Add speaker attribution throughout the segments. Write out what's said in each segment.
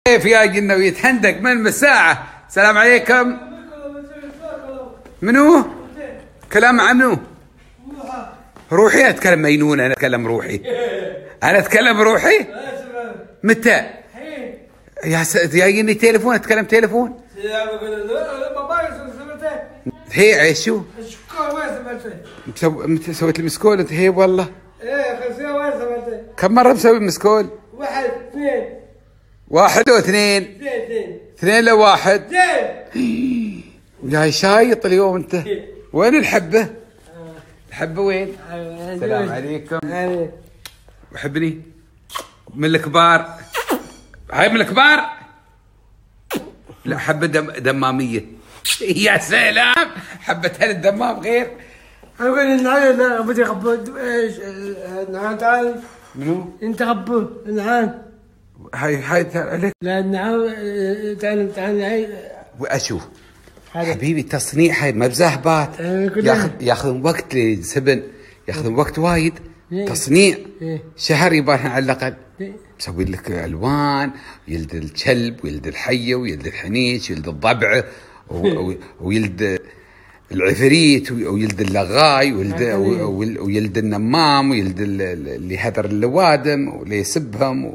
Speaker 1: كيف يا جنة ويتهندق من الساعة. السلام عليكم. منو؟ كلام عن منو؟ روحي. اتكلم مينون. انا اتكلم روحي. انا اتكلم روحي. متى؟ يا جني تليفون. اتكلم تليفون. هي عيش شو؟ متى سويت المسكول انت؟ هي والله. كم مرة مسوي مسكول؟ واحد واثنين. اثنين لواحد. جاي شايط اليوم انت. وين الحبة؟ الحبة وين؟ السلام عليكم. وحبني من الكبار. هاي من الكبار. لا حبة دمامية. يا سلام. حبة هل الدمام غير.
Speaker 2: اقول النعام بدي اخبط ايش النعام. تعال.
Speaker 1: منو؟
Speaker 2: انت خبط النعام.
Speaker 1: هاي عليك.
Speaker 2: لا النعام. تعال هاي.
Speaker 1: واشوف حبيبي تصنيع هاي ما بزهبات. ياخذ وقت للسبن. ياخذ وقت وايد. تصنيع شهر يبانها على الاقل. مسوي لك الوان. يلد الكلب ويلد الحيه ويلد الحنيش ويلد الضبع ويلد العفريت ويلد اللغاي ويلد النمام ويلد اللي هدر اللوادم واللي يسبهم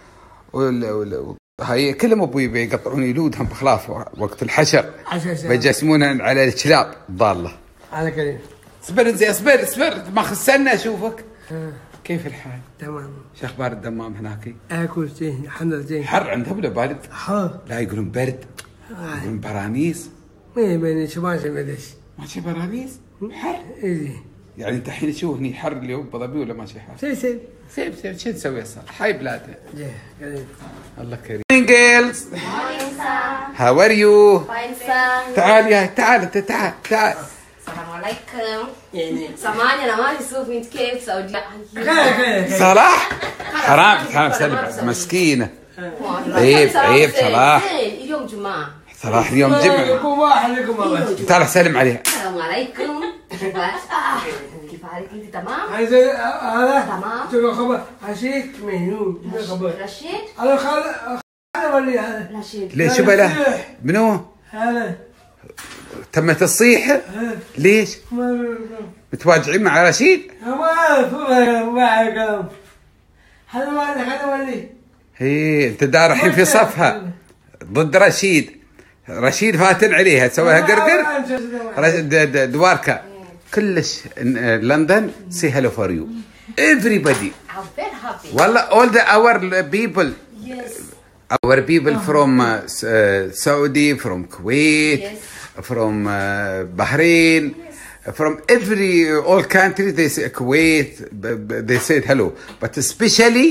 Speaker 1: هاي كلهم ابوي بيقطعون يلودهم بخلاف وقت الحشر. بيجسمونها على الكلاب الضاله.
Speaker 2: على كريم.
Speaker 1: اصبر زين اصبر ما خسرنا اشوفك. كيف الحال؟
Speaker 2: تمام.
Speaker 1: شو اخبار الدمام هناك؟
Speaker 2: اكل زين الحمد لله زين.
Speaker 1: حر عندهم ولا بارد؟
Speaker 2: حر.
Speaker 1: لا يقولون برد. يقولون برانيس.
Speaker 2: ما شو ما ليش؟
Speaker 1: ماشي برانيس؟ حر؟
Speaker 2: اي.
Speaker 1: يعني انت الحين شو هني حر اليوم بضبي ولا ماشي حر؟ سيب شو تسوي اصلا؟ هاي بلاده. الله كريم. Girls. How are you?
Speaker 3: Fine sir.
Speaker 1: تعال انت تعال.
Speaker 3: السلام عليكم. سامعني انا ما اشوف انت كيف سعودية.
Speaker 1: صلاح حرام سلم مسكينه. عيب صلاح.
Speaker 3: اليوم جمعة.
Speaker 1: صلاح اليوم جمعة. تعال سلم عليها.
Speaker 3: السلام عليكم. كيف حالك انت تمام؟
Speaker 2: هذا
Speaker 3: تمام.
Speaker 2: شو خبر؟ رشيد مهنون.
Speaker 3: رشيد؟
Speaker 2: هذا خال ولي هذا.
Speaker 3: رشيد.
Speaker 1: ليش شو بلا؟ منو؟
Speaker 2: هذا.
Speaker 1: تمت الصيحة؟ ليش؟ متواجعين مع رشيد؟
Speaker 2: ما كلام. هذا ولي.
Speaker 1: هي انت دار الحين في صفها ضد رشيد فاتن عليها تسويها قرقر. دواركا كلش لندن سي هلو فور يو everybody. والله all our people. Our people from Saudi, from Kuwait, from Bahrain, from all countries. They say Kuwait. They said hello, but especially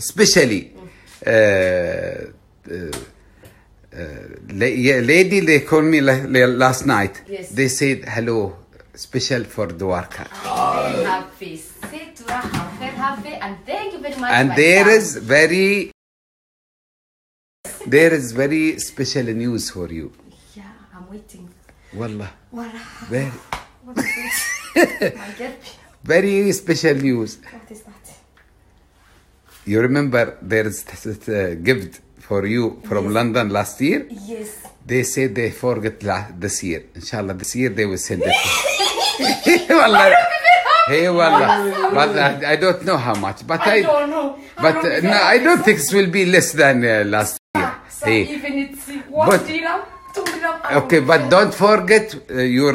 Speaker 1: lady they called me last night. They said hello, special for Dwarka.
Speaker 3: Happy. Happy and thank you very much.
Speaker 1: And there is very special news for you.
Speaker 3: Yeah, I'm waiting.
Speaker 1: Wallah.
Speaker 3: What is it?
Speaker 1: Very special news.
Speaker 3: What is that?
Speaker 1: You remember there is a gift for you from London last year?
Speaker 3: Yes.
Speaker 1: They said they forget this year. Inshallah this year they will send it. Wallah. Hey, wallah. But I don't know how much. But
Speaker 3: I don't know.
Speaker 1: But no, I don't think it will be less than last year. Hey.
Speaker 3: Even it's 1 dirham, 2 dirham.
Speaker 1: Okay, but don't forget your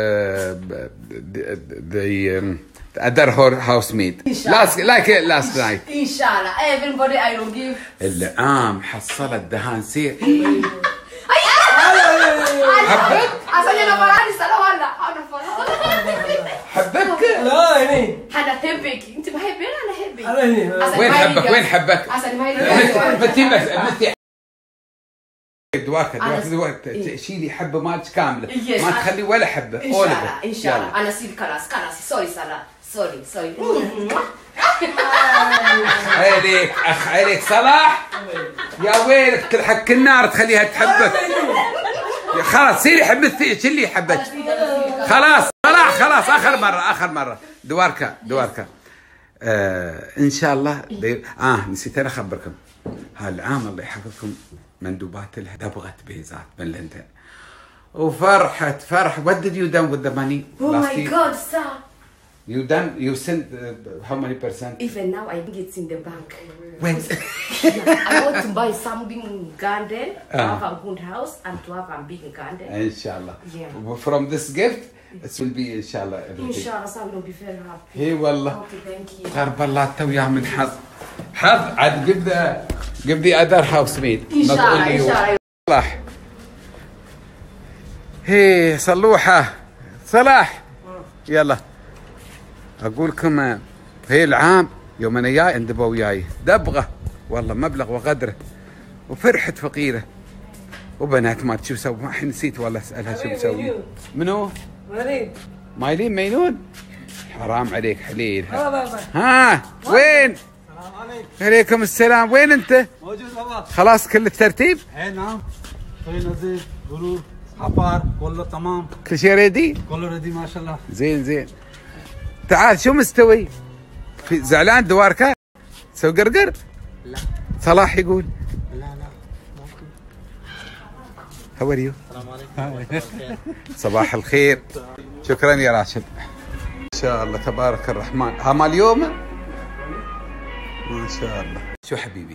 Speaker 1: the other housemaid. Like last night.
Speaker 3: Inshallah, everybody I will give.
Speaker 1: العام حصلت دهان سير.
Speaker 3: حبك؟ عشان انا فرحاني سلام ولا انا فرحانه.
Speaker 1: حبك؟
Speaker 2: لا هني.
Speaker 3: انا احبك، انت بحبني انا احبك.
Speaker 1: وين حبك؟
Speaker 3: عشان ما يلقى.
Speaker 1: متي دواك شيلي حبه مالك كامله ما تخلي ولا حبه.
Speaker 3: ان شاء الله انا سيب خلاص سوري صلاح سوري.
Speaker 1: عليك اخ عليك صلاح يا ويلك تلحق النار تخليها تحبك. خلاص سيري حبتي شيلي حبك. خلاص صلاح خلاص اخر مره دواركا ان شاء الله. نسيت انا اخبركم هالعام الله يحفظكم مندوبات لها دبغة بيزات من لندن. وفرحت فرح. What did you done with the money?
Speaker 3: Oh my God, sir.
Speaker 1: You sent how many percent?
Speaker 3: Even now I think it's in the bank.
Speaker 1: When?
Speaker 3: I want to buy something garden, to have a good house and to have a big garden.
Speaker 1: Inshallah.
Speaker 3: Yeah.
Speaker 1: From this gift, it will be inshallah everything.
Speaker 3: Inshallah, sir will be very happy.
Speaker 1: هي والله.
Speaker 3: Okay, thank you.
Speaker 1: قرب الله تو وياه من حظ. حظ عاد give the other housemate.
Speaker 3: Inshallah, inshallah.
Speaker 1: صلاح. هي صلوحة. صلاح. يلا. اقول لكم هي العام يوم انا جاي عند ابو وياي دبغه والله مبلغ وقدره وفرحت فقيره وبنات ما شو مسوي الحين نسيت والله اسالها شو مسوي. منو؟ مايلين مينون. حرام عليك حليل. ها وين؟
Speaker 2: السلام عليكم.
Speaker 1: عليكم السلام. وين انت؟
Speaker 2: موجود بابا.
Speaker 1: خلاص كل الترتيب؟
Speaker 2: اي نعم. في نزيل غرور عبار كله تمام.
Speaker 1: كل شيء ريدي؟
Speaker 2: كله ريدي ما شاء الله.
Speaker 1: زين. تعال شو مستوي؟ في زعلان دواركا؟ تسوي قرقر؟
Speaker 2: لا.
Speaker 1: صلاح يقول
Speaker 2: لا ممكن.
Speaker 1: هاو ار يو؟
Speaker 2: السلام عليكم.
Speaker 1: صباح الخير. شكرا يا راشد. ان شاء الله تبارك الرحمن. ها مال اليوم؟ ما شاء الله. شو حبيبي؟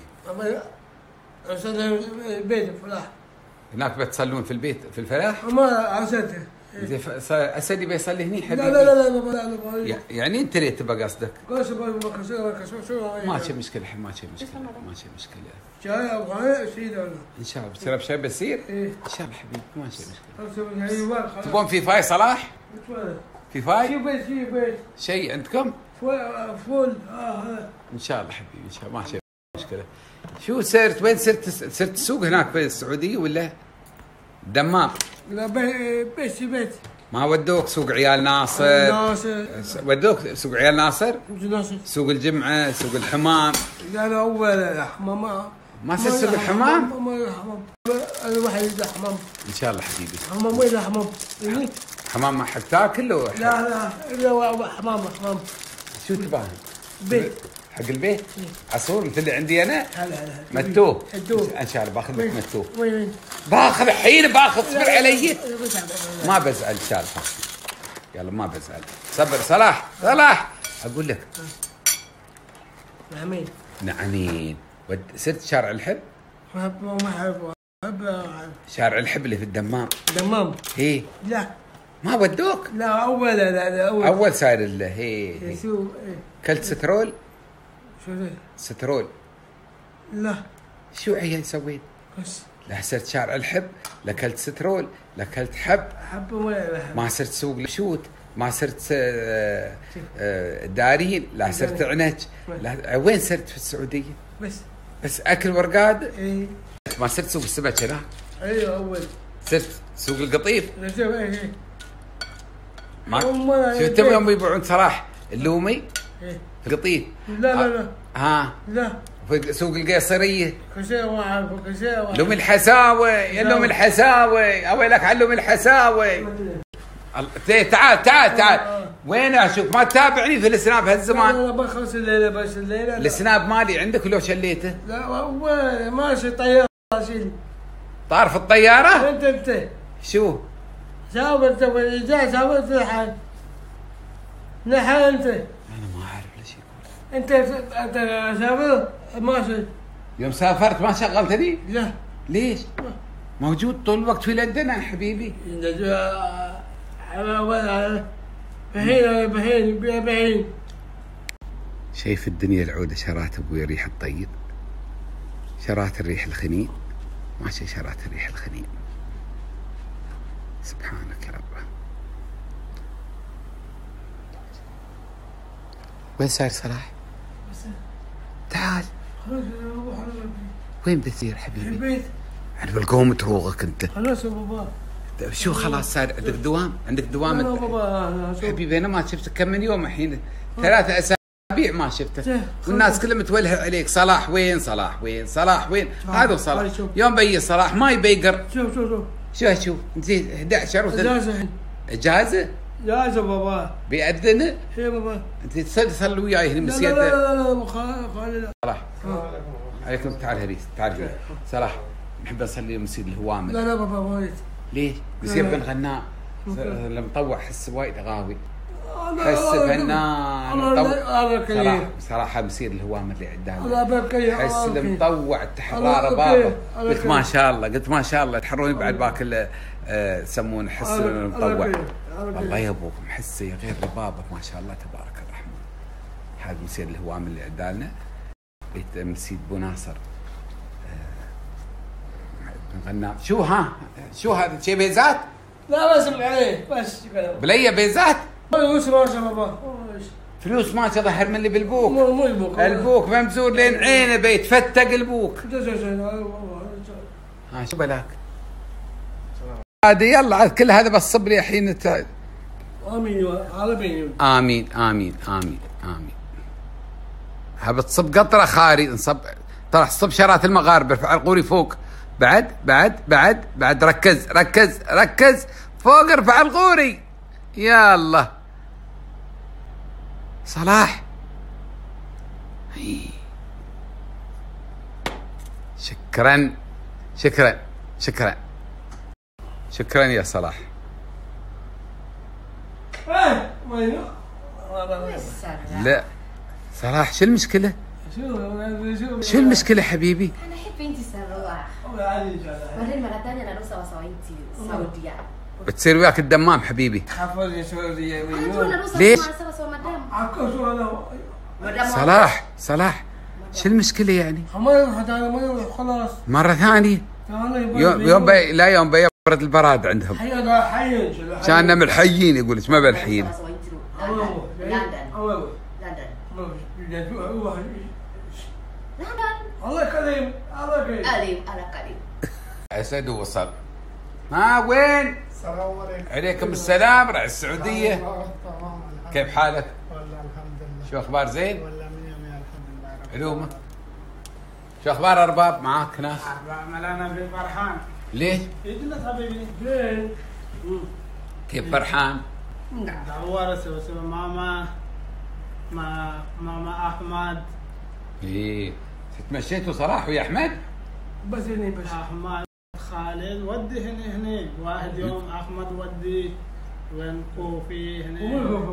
Speaker 2: البيت فلاح.
Speaker 1: هناك بتصلون في البيت في الفلاح؟
Speaker 2: ما عسته.
Speaker 1: اسدي بيصلي هني حبيبي.
Speaker 2: لا.
Speaker 1: يعني انت ليه تبقى قصدك؟
Speaker 2: شو
Speaker 1: ما في مشكله ما في مشكله.
Speaker 2: شاي ابغى شيء ولا؟
Speaker 1: ان شاء الله بتشرب شاي بيصير؟
Speaker 2: ايه
Speaker 1: ان شاء الله حبيبي ما في مشكله.
Speaker 2: يعني
Speaker 1: تبون في فاي صلاح؟ في فاي؟
Speaker 2: في بيت
Speaker 1: شيء عندكم؟
Speaker 2: فول
Speaker 1: ان شاء الله حبيبي ان شاء الله ما في مشكله. شو صرت وين صرت السوق هناك في السعوديه ولا دمام؟
Speaker 2: لا بيت
Speaker 1: ما ودوك سوق عيال ناصر؟ ودوك سوق عيال ناصر؟ سوق الجمعه، سوق الحمام؟
Speaker 2: لا اول حمام
Speaker 1: ما صرت سوق الحمام؟
Speaker 2: ما انا واحد حمام.
Speaker 1: ان شاء الله حبيبي.
Speaker 2: حمام وين حمام؟
Speaker 1: حمام ما حد تاكل له؟
Speaker 2: لا حمام
Speaker 1: شو تبغى؟
Speaker 2: بيت
Speaker 1: حق البيت؟ عصور مثل اللي عندي انا؟
Speaker 2: هلا
Speaker 1: متوه ان شاء الله باخذ لك متوه.
Speaker 2: وين؟
Speaker 1: باخذ الحين اصبر علي. ما بزعل ان شاء الله. يلا ما بزعل. صبر صلاح اقول لك. نعمين. صرت شارع الحب؟
Speaker 2: ما احب
Speaker 1: شارع الحب اللي في الدمام. هي
Speaker 2: لا
Speaker 1: ما ودوك؟
Speaker 2: لا اول
Speaker 1: اول صاير اللي هي
Speaker 2: شو
Speaker 1: كلت سترول؟
Speaker 2: شو ذا؟
Speaker 1: سترول؟
Speaker 2: لا
Speaker 1: شو عيال سويت؟
Speaker 2: بس
Speaker 1: لا صرت شارع الحب، لا كلت سترول، لا كلت حب،
Speaker 2: ولا
Speaker 1: ما صرت سوق لشوت، ما صرت دارين، لا صرت عنج، لا وين صرت في السعوديه؟ بس اكل ورقاد؟
Speaker 2: ايه
Speaker 1: ما صرت سوق السمك هناك؟
Speaker 2: ايوه اول
Speaker 1: صرت سوق القطيف؟
Speaker 2: ايه
Speaker 1: ما شو تم يوم يبيعون صلاح اللومي؟
Speaker 2: ايه
Speaker 1: في القطيف؟
Speaker 2: لا
Speaker 1: لا في سوق القيصريه؟
Speaker 2: كساوة
Speaker 1: لومي الحساوي، يا لومي الحساوي، اويلك على لومي الحساوي. تعال وين اشوف ما تتابعني في السناب هالزمان؟
Speaker 2: لا بخلص الليله بس الليله
Speaker 1: السناب مالي عندك لو شليته؟
Speaker 2: لا هو ماشي طياره شيل
Speaker 1: طار في الطياره؟
Speaker 2: انت
Speaker 1: شو؟
Speaker 2: سافرت والاجازه سافرت لحال انت
Speaker 1: انا ما اعرف ليش يقول
Speaker 2: انت سافرت ماشي
Speaker 1: يوم سافرت ما شغلتني؟
Speaker 2: لا
Speaker 1: ليش؟ موجود طول الوقت في لندن يا حبيبي.
Speaker 2: بهين
Speaker 1: شايف الدنيا العودة شرات ابوي الريح الطيب، شرات الريح الخنين، ماشي شرات الريح الخنين. سبحانك يا رب. وين صاير صلاح؟ تعال. وين بتصير حبيبي؟
Speaker 2: البيت.
Speaker 1: انا بالقوم تروغك انت.
Speaker 2: خلاص يا بابا.
Speaker 1: شو خلاص صار عندك دوام؟ عندك دوام؟
Speaker 2: لا بابا
Speaker 1: حبيبي انا ما شفتك كم من يوم الحين 3 أسابيع ما شفته، والناس كلها متولهه عليك. صلاح وين؟ هذا صلاح يوم بي صلاح ما يبيقر. شوف انت 11 اجازه
Speaker 2: بابا
Speaker 1: بيأذن؟
Speaker 2: ايه بابا
Speaker 1: انت تصلي وياي هنا مسجد؟
Speaker 2: لا خالي لا.
Speaker 1: صلاح عليكم. تعال هريس تعال صلاح نحب نصلي مسجد الهوامل.
Speaker 2: لا بابا وايد.
Speaker 1: ليش؟ بس يبقى نغناه المطوع حس وايد غاوي. حس فنان. صراحة مسير الهوامل اللي عندنا. حس المطوع التحرار بابا. قلت ما شاء الله، قلت ما شاء الله تحروني بعد باكل يسمون حس المطوع. والله يا ابوك محسي غير بابك ما شاء الله تبارك الرحمن. هذا مسير الهوامل اللي عندنا. بيت مسجد بو ناصر. غنى شو هذا شيء بيزات؟
Speaker 2: لا بس عليه بس
Speaker 1: بليه بيزات؟
Speaker 2: فلوس ما شاء الله.
Speaker 1: فلوس ما ظهر من اللي بالبوك.
Speaker 2: مو البوك.
Speaker 1: البوك ممزور لين عينه بيتفتق البوك. ها شو بلاك؟ عادي يلا كل هذا بصب لي الحين. امين امين. ها بتصب قطره خاري نصب ترى صب شرات المغاربه ارفع القوري فوق. بعد ركز فوق ارفع القوري. يلا صلاح. شكرا يا صلاح. لا صلاح شو المشكلة؟ شو المشكلة حبيبي؟
Speaker 3: أنا أحب أنت صلاح. بعدين مرة ثانية أنا نوصل أنت سعودية.
Speaker 1: بتصير وياك الدمام حبيبي.
Speaker 3: ليش؟
Speaker 1: صلاح شو المشكلة يعني؟
Speaker 2: خلاص
Speaker 1: مرة ثانية. يوم بيبرد البراد عندهم. كاننا ملحيين يقول ايش ما بالحين.
Speaker 2: الله كريم.
Speaker 1: اسد وصل. وين؟
Speaker 2: السلام عليكم.
Speaker 1: عليكم السلام. راح السعودية. كيف حالك؟
Speaker 2: والله الحمد لله.
Speaker 1: شو اخبار زين؟
Speaker 2: والله 100 الحمد لله.
Speaker 1: علومك. شو اخبار ارباب معاك ناس؟
Speaker 2: انا في فرحان.
Speaker 1: ليش؟
Speaker 2: يجلس حبيبي. زين.
Speaker 1: كيف فرحان؟
Speaker 2: دورت وسوى ماما احمد.
Speaker 1: ايه تمشيتوا صلاح ويا احمد؟
Speaker 2: بس
Speaker 4: احمد خالد ودي هنا واحد يوم احمد ودي وين كوفي هنا.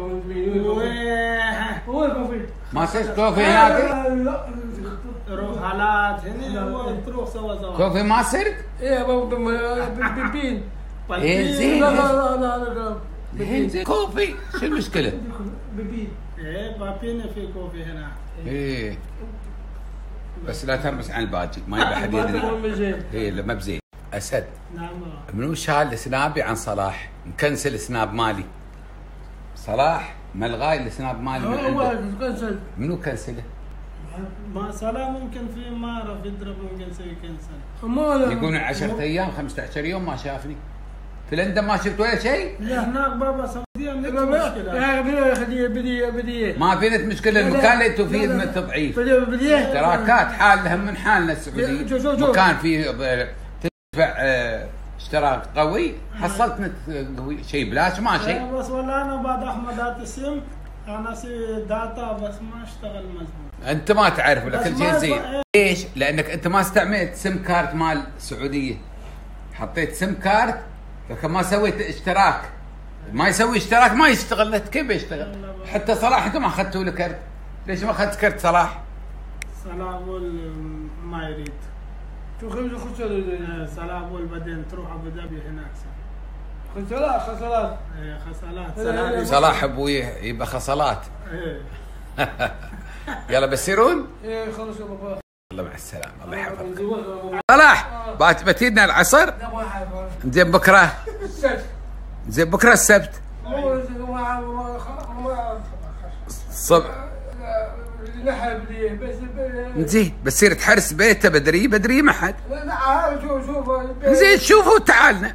Speaker 2: وين كوفي؟
Speaker 1: ما صرت كوفي هناك؟
Speaker 2: لا
Speaker 4: روح حالات هنا تروح سوا.
Speaker 1: كوفي ما صرت؟
Speaker 2: ايه بيبين.
Speaker 1: ايه زين.
Speaker 2: لا
Speaker 1: زين كوفي شو المشكلة؟
Speaker 2: بيبين.
Speaker 4: ايه بابين في كوفي هنا.
Speaker 1: ايه بس لا ترمس عن الباجي ما يبي احد يدري. ايه لا ما بزين. اسد.
Speaker 4: نعم.
Speaker 1: منو شال سنابي عن صلاح؟ مكنسل سناب مالي. صلاح ملغاي السناب مالي من عنده. منو كنسله؟
Speaker 4: ما صلاح ممكن في مرة في درب ممكن يسوي كنسل.
Speaker 1: يقولون 10 ايام 15 يوم ما شافني. في لندن ما شفت ولا شيء؟
Speaker 4: لا هناك بابا سعودية مشكلة.
Speaker 2: بديه
Speaker 1: ما في نت مشكلة. المكان اللي انتم فيه من تضعيف. اشتراكات حالهم من حالنا السعوديين. مكان فيه تدفع اشتراك قوي حصلت نت قوي شيء بلاش ما شيء.
Speaker 4: بس والله انا بعد احمد دات السم انا سي داتا بس ما اشتغل مزبوط.
Speaker 1: انت ما تعرف ولا كل شيء زين. ليش؟ لانك انت ما استعملت سم كارت مال السعودية. حطيت سم كارت لكن ما سويت اشتراك. ما يسوي اشتراك ما يشتغل. كيف يشتغل؟ حتى صلاح انتم ما اخذتوا له كرت. ليش ما اخذت كرت صلاح؟
Speaker 4: صلاح ما يريد.
Speaker 2: شو
Speaker 4: صلاح بعدين تروح ابو ظبي هناك.
Speaker 2: خصلات.
Speaker 4: خصلات.
Speaker 1: صلاح ابوي يبقى خصلات. يلا بسيرون؟
Speaker 2: ايه خلص يا بابا.
Speaker 1: الله مع السلامة. الله يحفظك. صلاح بتينا العصر؟ زين بكره؟ زين بكره السبت. الصبح. زين بتصير تحرس بيته بدري ما حد. زين شوفوا تعالنا.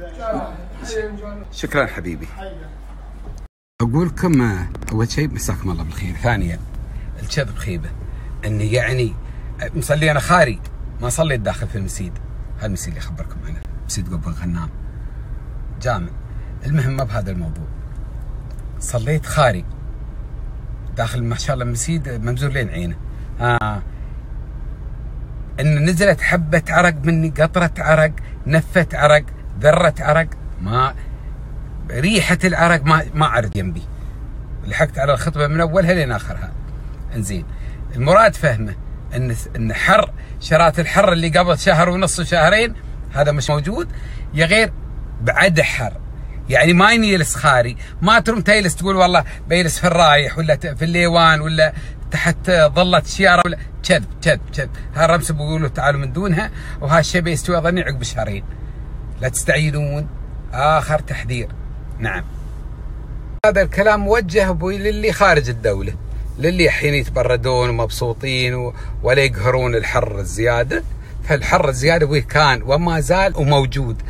Speaker 1: شكرا حبيبي. اقول لكم اول شيء مساكم الله بالخير. ثانيا الكذب خيبه. اني يعني مصلي انا خاري ما صليت داخل في المسجد. هذا المسجد اللي اخبركم عنه مسجد قبة غنام جامع. المهم ما بهذا الموضوع. صليت خاري داخل ما شاء الله مسجد ممزور لين عينه. ان نزلت حبه عرق مني، قطره عرق، نفه عرق، ذره عرق، ما ريحه العرق ما عرض جنبي. لحقت على الخطبه من اولها لين اخرها. انزين المراد فهمه ان حر شرات الحر اللي قبل شهر ونص وشهرين هذا مش موجود، يا غير بعد حر. يعني ما ينجلس خاري، ما تروم تجلس تقول والله بيجلس في الرايح ولا في الليوان ولا تحت ظلة شيارة ولا كذب كذب كذب. هالرمس بيقولوا تعالوا من دونها، وهالشيء بيستوي ظني عقب شهرين. لا تستعيدون. آخر تحذير. نعم. هذا الكلام موجه ابوي للي خارج الدولة، للي الحين يتبردون ومبسوطين ولا يقهرون الحر الزيادة. فالحر الزيادة ابوي كان وما زال وموجود.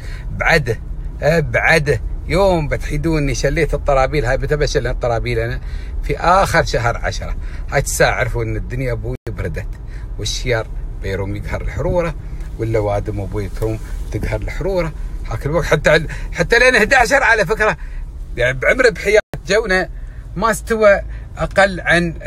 Speaker 1: بعده يوم بتحيدوني شليت الطرابيل هاي، بتبشل الطرابيل انا في اخر شهر 10. هاي الساعة عرفوا ان الدنيا ابوي بردت، والشيار بيروم يقهر الحرورة، واللوادم ابوي تروم تقهر الحرورة. هاك الوقت حتى لين 11 على فكرة يعني بعمر بحياة جونا ما استوى اقل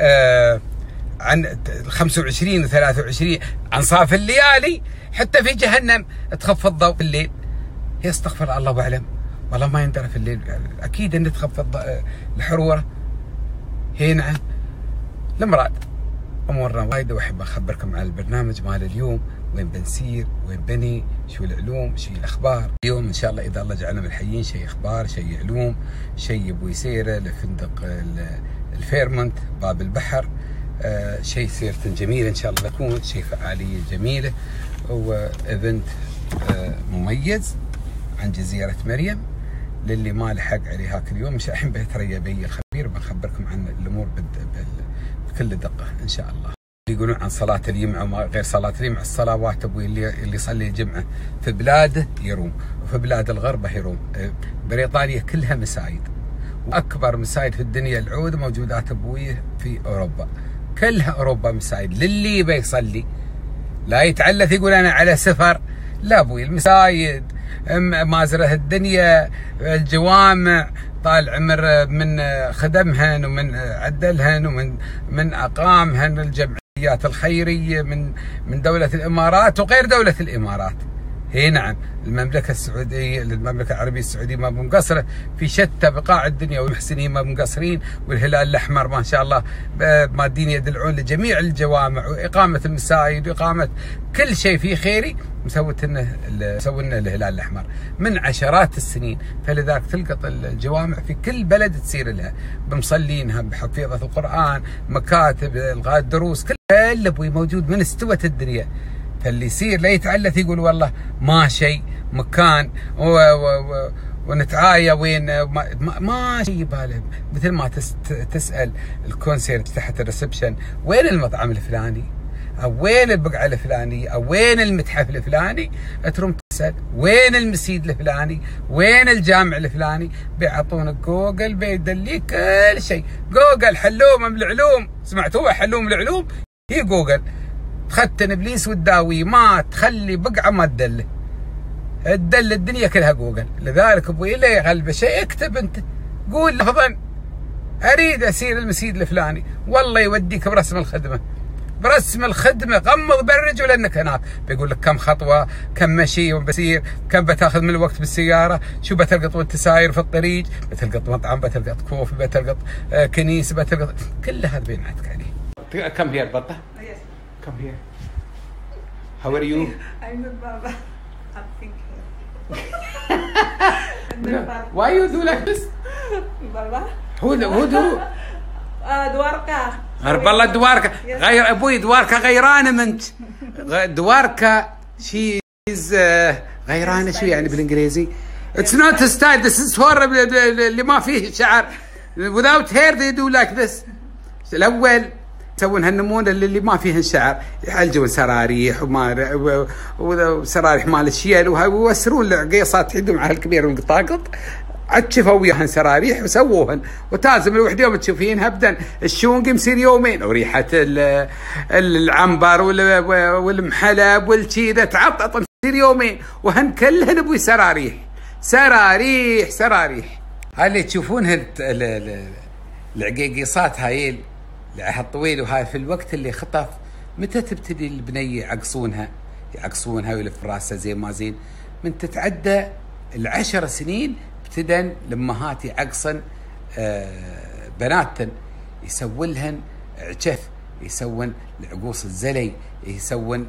Speaker 1: عن 25 و23 انصاف الليالي. حتى في جهنم تخفض ضوء الليل. هي استغفر الله واعلم، والله ما يندرى في الليل، اكيد ان تخفض الحروره. هي نعم. المراد امورنا وايده، واحب اخبركم عن البرنامج مال اليوم، وين بنسير، وين بني، شو العلوم، شو الاخبار. اليوم ان شاء الله اذا الله جعلنا ملحيين شيء اخبار، شيء علوم، شيء ابو سيره لفندق الفيرمونت باب البحر، شيء سيرة جميله ان شاء الله تكون، شيء فعاليه جميله، وايفنت مميز عن جزيرة مريم. للي ما لحق عليه هاك اليوم مش الحين بيتريا بي الخبير بخبركم عن الامور بكل دقه ان شاء الله. يقولون عن صلاة الجمعة وما غير صلاة الجمعة، الصلوات ابوي اللي يصلي الجمعة في بلاده يروم، وفي بلاد الغرب يروم. بريطانيا كلها مساجد، واكبر مساجد في الدنيا العود موجودات ابوي في اوروبا، كلها اوروبا مساجد. للي بيصلي لا يتعلث يقول انا على سفر، لا ابوي المساجد مازره الدنيا، الجوامع طال عمر من خدمهن ومن عدلهن ومن اقامهن، الجمعيات الخيريه من دوله الامارات وغير دوله الامارات. هي نعم المملكه السعوديه، المملكه العربيه السعوديه ما مقصره في شتى بقاع الدنيا، والمحسنين ما مقصرين، والهلال الاحمر ما شاء الله مادين يدلعون لجميع الجوامع واقامه المساجد واقامه كل شيء فيه خيري مسوينا الهلال الاحمر من عشرات السنين. فلذلك تلقط الجوامع في كل بلد تصير لها بمصلينها، بحفيظه القران، مكاتب، الغاء الدروس، كل ابوي موجود من استوت الدنيا. فاللي يصير لا يتعلث يقول والله ما شيء مكان ونتعايا وين ما شيء يباله. مثل ما تسال الكونسيرت تحت الريسبشن وين المطعم الفلاني، او وين البقعه الفلانيه، او وين المتحف الفلاني، تروم تسال وين المسجد الفلاني، وين الجامع الفلاني، بيعطونك جوجل بيدليك كل شيء. جوجل حلوم من العلوم، سمعتوها حلوم العلوم؟ هي جوجل تختن ابليس والداوي، ما تخلي بقعه ما تدله، تدل الدنيا كلها جوجل. لذلك ابوي لا يغلب شيء، اكتب انت قول لفظا اريد اسير المسجد الفلاني، والله يوديك برسم الخدمه، برسم الخدمه، غمض برج ولانك هناك بيقول لك كم خطوه، كم مشي وبسير، كم بتاخذ من الوقت بالسياره، شو بتلقط وانت ساير في الطريق، بتلقط مطعم، بتلقط كوفي، بتلقط كنيسه، بتلقط كل هذا بينعتك عليه. كم هي البطه؟ Come here. How are you?
Speaker 5: I'm good, Baba. I'm thinking.
Speaker 1: Why you do like this?
Speaker 5: Baba?
Speaker 1: Who do?
Speaker 5: دواركا.
Speaker 1: بالله دواركا غير ابوي، دواركا غيرانه منك. دواركا شيز غيرانه شو يعني بالانجليزي؟ It's not a style. This is for اللي ما فيه شعر. Without hair they do like this. الاول يسوون هالنمونه اللي ما فيهن شعر، يعالجون سراريح وسراريح مال الشيل ويوسرون القيصات عندهم على الكبير والقطاقط، عتشفوا وياهن سراريح وسووهن، وتازم الوحده يوم تشوفينها ابدا الشونق يصير يومين، وريحه العنبر والمحلب والشيده تعطط تصير يومين، وهن كلهن ابوي سراريح سراريح سراريح. هاي اللي تشوفونها العقيقيصات هاي الطويل، وهاي في الوقت اللي خطف متى تبتدي البنيه يعقصونها ويلف راسها زين ما زين؟ من تتعدى ال10 سنين ابتدى الامهات يعقصن بناتن، يسوون لهن عجف، يسوون العقوص الزلي، يسوون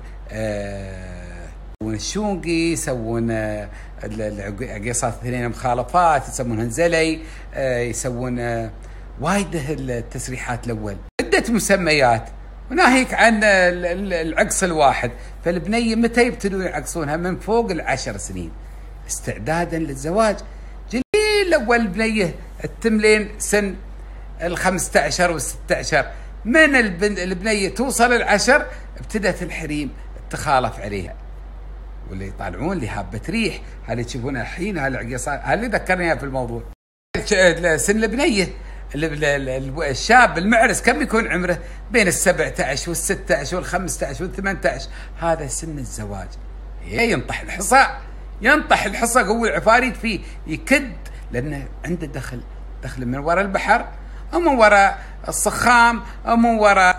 Speaker 1: الشونقي، يسوون العقيصات اثنين مخالفات يسمونهن زلي، يسوون وايد التسريحات الاول، عده مسميات، وناهيك عن العقص الواحد. فالبنيه متى يبتدون يعقصونها؟ من فوق ال10 سنين استعدادا للزواج. جليل اول بنيه تتم سن ال15 وال16، من البنيه توصل ال10 ابتدت الحريم تخالف عليها، واللي يطالعون اللي هابه ريح، هذه تشوفونها الحين، هذه العقيصات، هذه اللي ذكرني في الموضوع. سن البنيه الشاب المعرس كم يكون عمره؟ بين ال17 وال16 وال15 وال18، هذا سن الزواج. ينطح الحصى قوي العفاريت فيه، يكد لانه عنده دخل من وراء البحر او من وراء الصخام او من وراء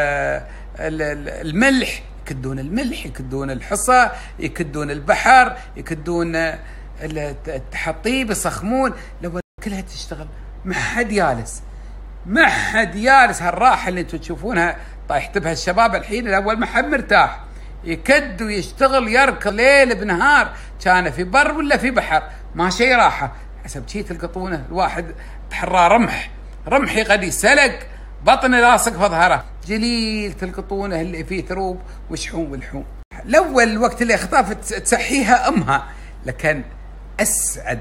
Speaker 1: الملح، يكدون الملح، يكدون الحصى، يكدون البحر، يكدون التحطيب، يصخمون، لو كلها تشتغل ما حد يالس. هالراحه اللي انتم تشوفونها طايحت بها الشباب الحين، الاول ما حد مرتاح، يكد ويشتغل يركض ليل بنهار، كان في بر ولا في بحر، ما شيء راحه. حسب شي تلقطونه الواحد تحرى رمح يغدي سلق بطنه لاصق في ظهره، جليل تلقطونه اللي فيه ثروب وشحوم والحوم. الاول الوقت اللي خطافت تسحيها امها، لكن اسعد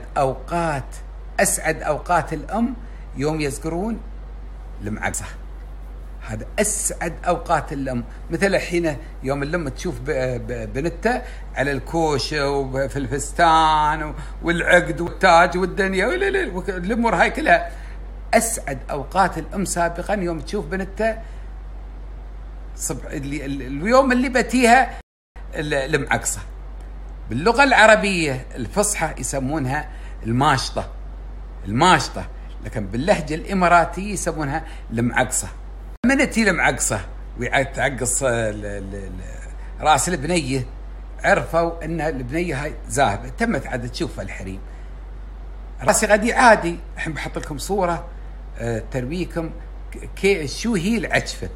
Speaker 1: اوقات الام يوم يذكرون المعقصه، هذا اسعد اوقات الام. مثل الحين يوم الام تشوف بنتها على الكوشه وفي الفستان والعقد والتاج والدنيا والامور هاي كلها، اسعد اوقات الام سابقا يوم تشوف بنتها اليوم اللي بتيها المعقصه. باللغه العربيه الفصحى يسمونها الماشطه، لكن باللهجه الاماراتيه يسمونها المعقصه. من تي المعقصه وتعقص راس البنيه، عرفوا ان البنيه هاي ذاهبه، تمت عاد تشوفها الحريم. راسي غدي عادي، الحين بحط لكم صوره ترويكم شو هي العجفه.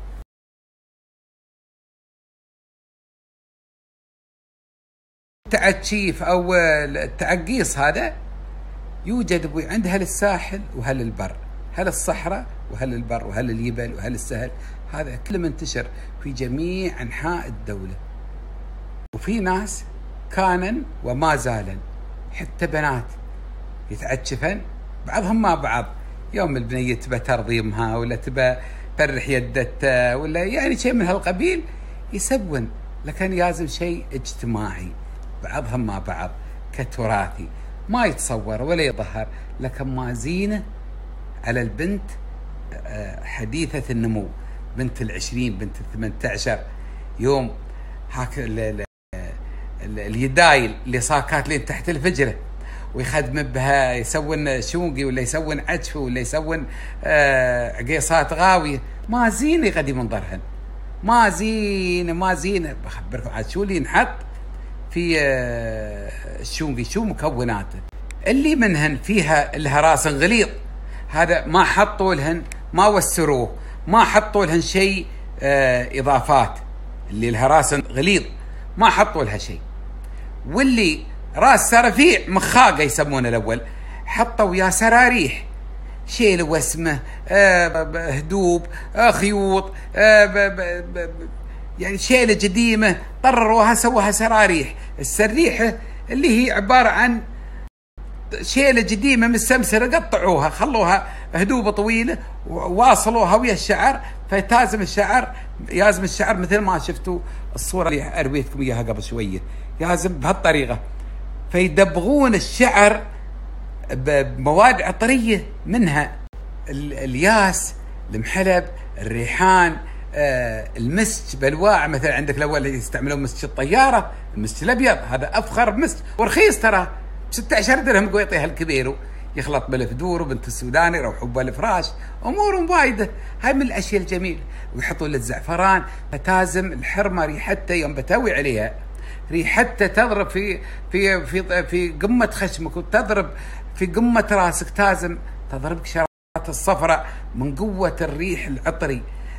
Speaker 1: التعجيف او التعقيص هذا يوجد عند اهل الساحل واهل البر، هل الصحراء وهل البر وهل الجبل وهل السهل، هذا كله منتشر في جميع انحاء الدوله. وفي ناس كانا وما زالا حتى بنات يتعجفن بعضهم مع بعض، يوم البنيه تبى ترضي امها ولا تبى تفرح يدتها ولا يعني شيء من هالقبيل يسوون، لكن لازم شيء اجتماعي بعضهم مع بعض كتراثي، ما يتصور ولا يظهر، لكن ما زينه على البنت حديثة النمو، بنت ال20 بنت ال18 يوم هاك اليدايل اللي صاكات لين تحت الفجرة ويخدم بها، يسوون شونقي ولا يسوون عجفه ولا يسوون عقيصات غاوية، ما زين يغدي منظرهن، ما زين. بخبركم عاد شو اللي ينحط في الشونقي، شو مكوناته، اللي منهن فيها الهراسن غليظ، هذا ما حطوا لهن، ما وسروه، ما حطوا لهن شيء اضافات، اللي الهراسن غليظ ما حطوا لها شيء. واللي راس رفيع مخاقه يسمونه الاول، حطوا وياه سراريح، شيل وسمه، هدوب، خيوط، يعني شيله قديمه طرروها سووها سراريح. السريحه اللي هي عباره عن شيله قديمه مستمسره، قطعوها خلوها هدوبه طويله وواصلوها ويا الشعر، فيتازم الشعر، يازم الشعر مثل ما شفتوا الصوره اللي ارويتكم اياها قبل شويه، يازم بهالطريقه، فيدبغون الشعر بمواد عطريه، منها الياس، المحلب، الريحان، المسك بانواع، مثلا عندك الاول يستعملون مسك الطياره، المسك الابيض، هذا افخر مسك ورخيص ترى، ب16 درهم قويطي هالكبير، يخلط بالفدور وبنت السوداني يروحوا بالفراش، امورهم وايده. هاي من الاشياء الجميله. ويحطوا له الزعفران، فتازم الحرمه ريحتها يوم بتوي عليها ريحتها تضرب في قمه خشمك، وتضرب في قمه راسك، تازم تضربك شرات الصفراء من قوه الريح العطري،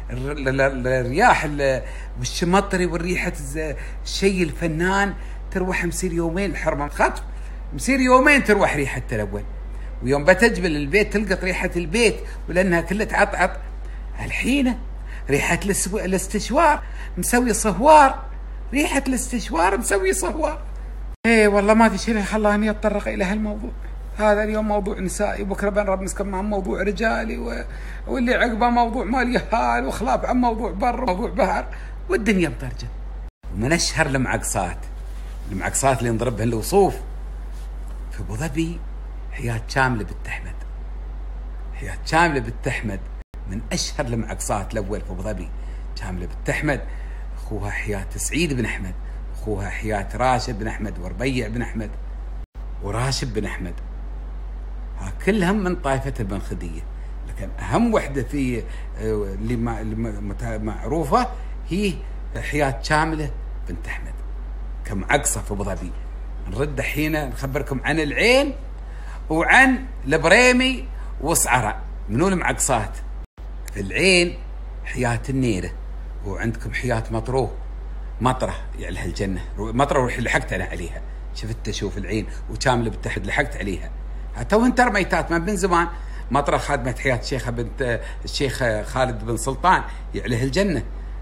Speaker 1: الرياح والشمطري والريحه الشيء الفنان. تروح مسير يومين الحرمه خطف، مسير يومين تروح ريحتها الاول. ويوم بتجبل البيت تلقط ريحه البيت، ولانها كلها تعطعط. الحين ريحه الاستشوار مسوي صهوار، ريحه الاستشوار مسوي صهوار. ايه والله ما ادري شو اللي خلاني اتطرق الى هالموضوع. هذا اليوم موضوع نسائي، بكره بنرب نسكن مع موضوع رجالي، واللي عقبه موضوع مال يهال، وخلاف عن موضوع بر وموضوع بحر، والدنيا مترجم. ومن اشهر المعقصات اللي نضربها الوصوف في ابو ظبي حياة شامله بنت احمد. حياة شامله بنت احمد من اشهر المعقصات الاول في ابو ظبي. شامله بنت احمد اخوها حياة سعيد بن احمد، اخوها حياة راشد بن احمد، وربيع بن احمد، وراشد بن احمد. ها كلهم من طائفه البنخديه، لكن اهم وحده في اللي معروفه هي حياة شامله بنت احمد كمعقصه في ابو ظبي. نرد الحين نخبركم عن العين وعن البريمي وصعرة. منو المعقصات؟ في العين حياة النيره، وعندكم حياة مطره يعني الجنه. مطره روحي لحقت انا عليها، شفت شوف العين وشامله بالتحت لحقت عليها. تو انت رميتات من زمان. مطره خادمه حياة الشيخه بنت الشيخ خالد بن سلطان يعليه الجنه.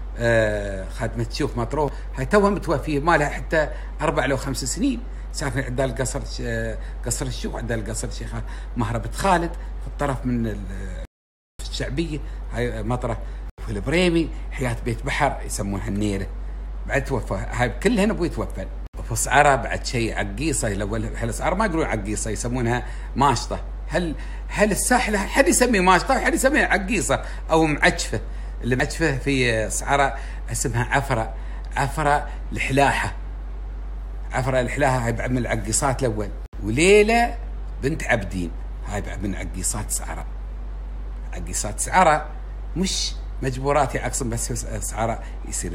Speaker 1: خادمه شوف مطروح، هاي توها متوفيه ما لها حتى 4 أو 5 سنين. ساكنه عند القصر، قصر الشيوخ، عند القصر الشيخ مهربة خالد في الطرف من الشعبيه. هاي مطره. في البريمي حياة بيت بحر يسمونها النيره، بعد توفى. هاي كلهن ابوي توفى. وفي صعرة بعد شيء عقيصه. الاول هالصعرة ما يقولون عقيصه، يسمونها ماشطه. هل الساحله حد يسميه ماشطه وحد يسميها عقيصه او معجفه. اللي معجفه في صعرة اسمها عفره الحلاحه. عفره الحلاحه هاي بعد من العقيصات الاول. وليله بنت عبدين هاي بعد من عقيصات صعرة. عقيصات صعرة مش مجبورات يعقصن بس صعرة، يصير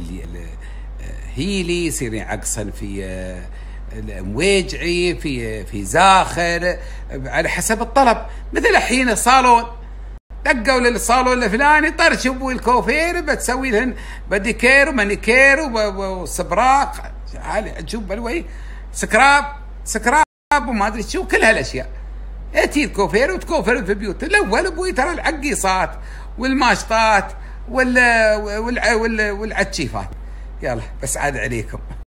Speaker 1: هيلي، يصير يعقصن في مويجعي، في زاخر، على حسب الطلب. مثل الحين صالون، دقوا للصالون الفلاني طرش ابوي الكوفير بتسوي لهن بديكير ومانيكير وسبراق، شوف بالوي سكراب وما ادري شو كل هالاشياء. اتي الكوفير وتكوفر في بيوت. الاول ابوي ترى العقيصات والماشطات والعتشيفات. يلا بس عاد عليكم.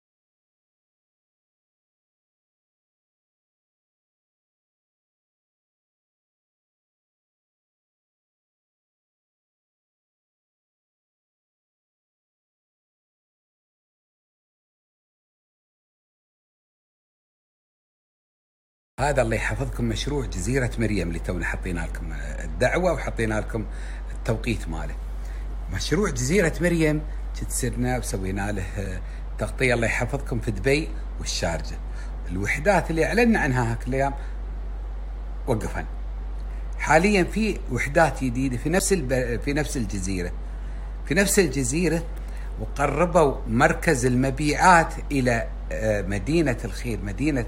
Speaker 1: هذا الله يحفظكم مشروع جزيرة مريم اللي تونا حطينا لكم الدعوة وحطينا لكم التوقيت ماله. مشروع جزيرة مريم سرنا وسوينا له تغطية الله يحفظكم في دبي والشارجة. الوحدات اللي اعلنا عنها هاك الايام وقفن. حاليا في وحدات جديدة في نفس الجزيرة وقربوا مركز المبيعات الى مدينة الخير، مدينة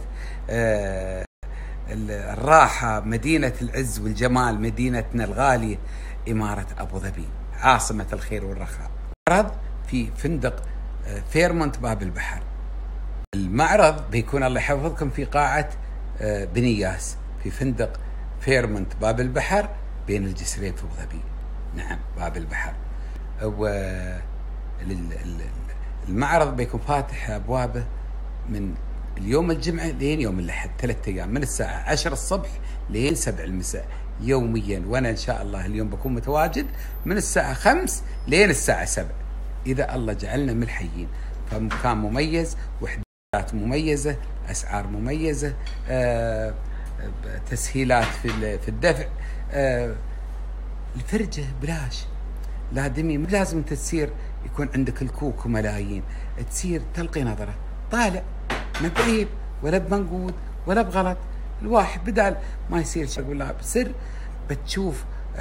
Speaker 1: الراحة، مدينة العز والجمال، مدينتنا الغالية إمارة أبو ظبي، عاصمة الخير والرخاء. معرض في فندق فيرمونت باب البحر. المعرض بيكون الله يحفظكم في قاعة بنياس في فندق فيرمونت باب البحر بين الجسرين في أبو ظبي. نعم باب البحر. المعرض بيكون فاتح أبوابه من اليوم الجمعة لين يوم الأحد 3 أيام، من الساعة 10 الصبح لين 7 المساء يوميا. وأنا إن شاء الله اليوم بكون متواجد من الساعة 5 لين الساعة 7 إذا الله جعلنا ملحيين. فمكان مميز، وحدات مميزة، أسعار مميزة، تسهيلات في الدفع، الفرجة بلاش. لا دمي لازم تسير يكون عندك الكوك وملايين، تسير تلقي نظرة طالع ما بعيب ولا بمنقود ولا بغلط، الواحد بدل ما يصير شيء ولا بسر بتشوف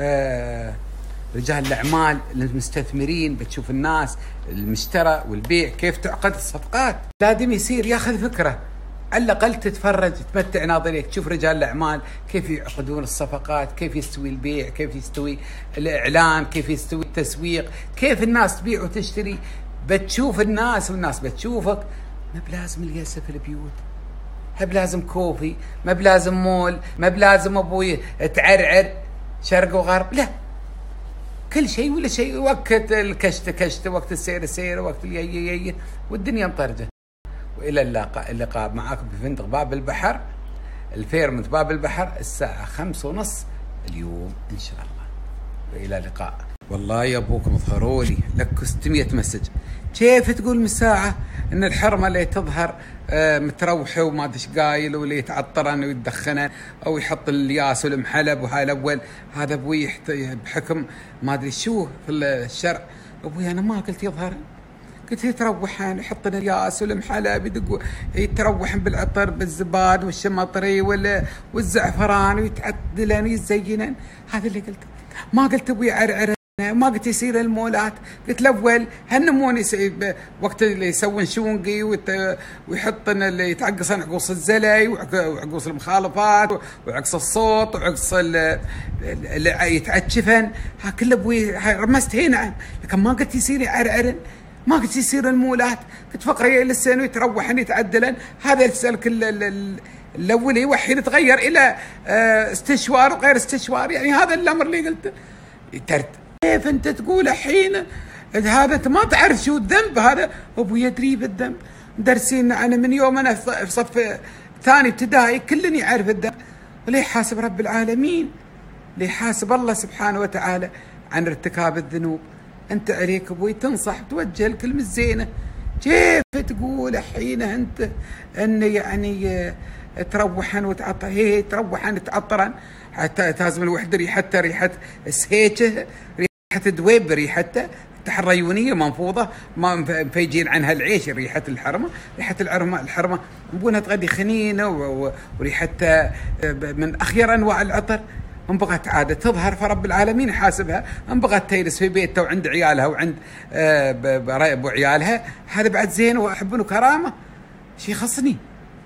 Speaker 1: رجال الأعمال المستثمرين، بتشوف الناس المشترى والبيع كيف تعقد الصفقات. لازم يصير ياخذ فكرة على الأقل تتفرج تمتع ناظريك، تشوف رجال الأعمال كيف يعقدون الصفقات، كيف يستوي البيع، كيف يستوي الإعلان، كيف يستوي التسويق، كيف الناس تبيع وتشتري. بتشوف الناس والناس بتشوفك. ما بلازم الياسة في البيوت، ما بلازم كوفي، ما بلازم مول، ما بلازم أبوي تعرعر شرق وغرب، لا، كل شيء ولا شيء. وقت الكشت كشت، وقت السير سير، وقت اليي والدنيا مطرجة. وإلى اللقاء معاكم بفندق باب البحر، الفيرمونت باب البحر، الساعة 5:30 اليوم إن شاء الله. وإلى اللقاء. والله يا أبوكم اظهروا لي لك 600 مسج. كيف تقول من ساعة إن الحرمة اللي تظهر متروحة وما أدري ايش قايل، واللي يتعطرن ويدخنن أو يحط الياس والمحلب، وهاي الأول هذا أبوي بحكم ما أدري شو في الشرع. أبوي أنا ما قلت يظهرن، قلت يتروحن يحطن الياس والمحلب، يدقوا يتروحن بالعطر بالزباد والشمطري والزعفران، ويتعدلن ويزينن. هذا اللي قلته، ما قلت ابوي عرعر، ما قلت يصير المولات. قلت الاول هالنمون وقت اللي يسوون شونقي ويحطن اللي يتعقصن عقوص الزلي وعقوص المخالفات وعقص الصوت وعقص اللي يتعجفن. ها كله ابوي رمست هنا، لكن ما قلت يصير يعرعرن، ما قلت يصير المولات. قلت فقط يلسن ويتروحن يتعدلن. هذا يسألك الاول يوحي يتغير الى استشوار وغير استشوار، يعني هذا الامر اللي قلته. كيف انت تقول الحين هذا؟ انت ما تعرف شو الذنب هذا. ابوي يدري بالذنب، مدرسين انا من يوم انا في صف ثاني ابتدائي كلن يعرف الذنب. وليه حاسب رب العالمين، ليه حاسب الله سبحانه وتعالى عن ارتكاب الذنوب. انت عليك ابوي تنصح توجه الكلمه الزينه. كيف تقول الحين انت ان يعني تروحن وتعطر؟ هي تروحن تعطرن حتى تازم الوحده ريحتها ريحه سهيكه، ريحه دويب، ريحتها تحريونيه منفوضه، ما مفيجين عنها العيش. ريحه الحرمه، ريحه الحرمه نبونها تغدي خنينه وريحتها من اخير انواع العطر. ان بغت عاده تظهر فرب العالمين حاسبها، ان بغت تجلس في بيتها وعند عيالها وعند ابو عيالها، هذا بعد زين واحب كرامه. شي يخصني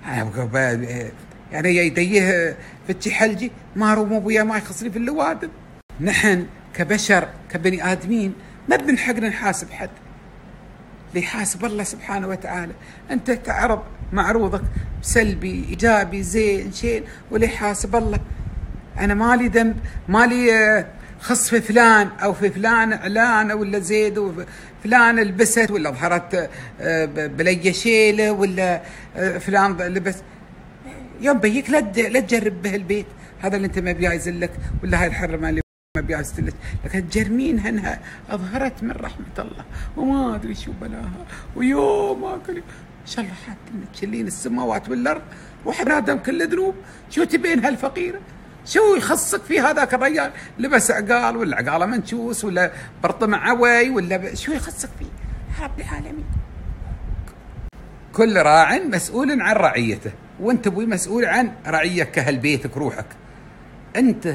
Speaker 1: يعني يديه فتشي حلجي ما روم ابويا، ما يخصني في اللوادم. نحن كبشر كبني ادمين ما بن حقنا نحاسب حد، اللي يحاسب الله سبحانه وتعالى. انت تعرض معروضك سلبي ايجابي زين شين، واللي يحاسب الله. انا مالي ذنب، مالي خص في فلان او في فلان اعلان ولا زيد وفلان لبست ولا ظهرت بلي شيله ولا فلان لبس. يوم بيك لا تجرب به البيت، هذا اللي انت ما بيعزل لك، ولا هاي الحرمه اللي ما بيعزل لك، لكن تجرمينها انها اظهرت من رحمه الله وما ادري شو بلاها. ويوم اكل ان شاء الله حتى تشلين السماوات والارض وحنا ادم كل ذنوب. شو تبين هالفقيره؟ شو يخصك في هذاك الرجال لبس عقال ولا عقاله منشوس ولا برطم عوي ولا شو يخصك فيه؟ رب العالمين. كل راع مسؤول عن رعيته، وانت ابوي مسؤول عن رعيك كأهل بيتك روحك. انت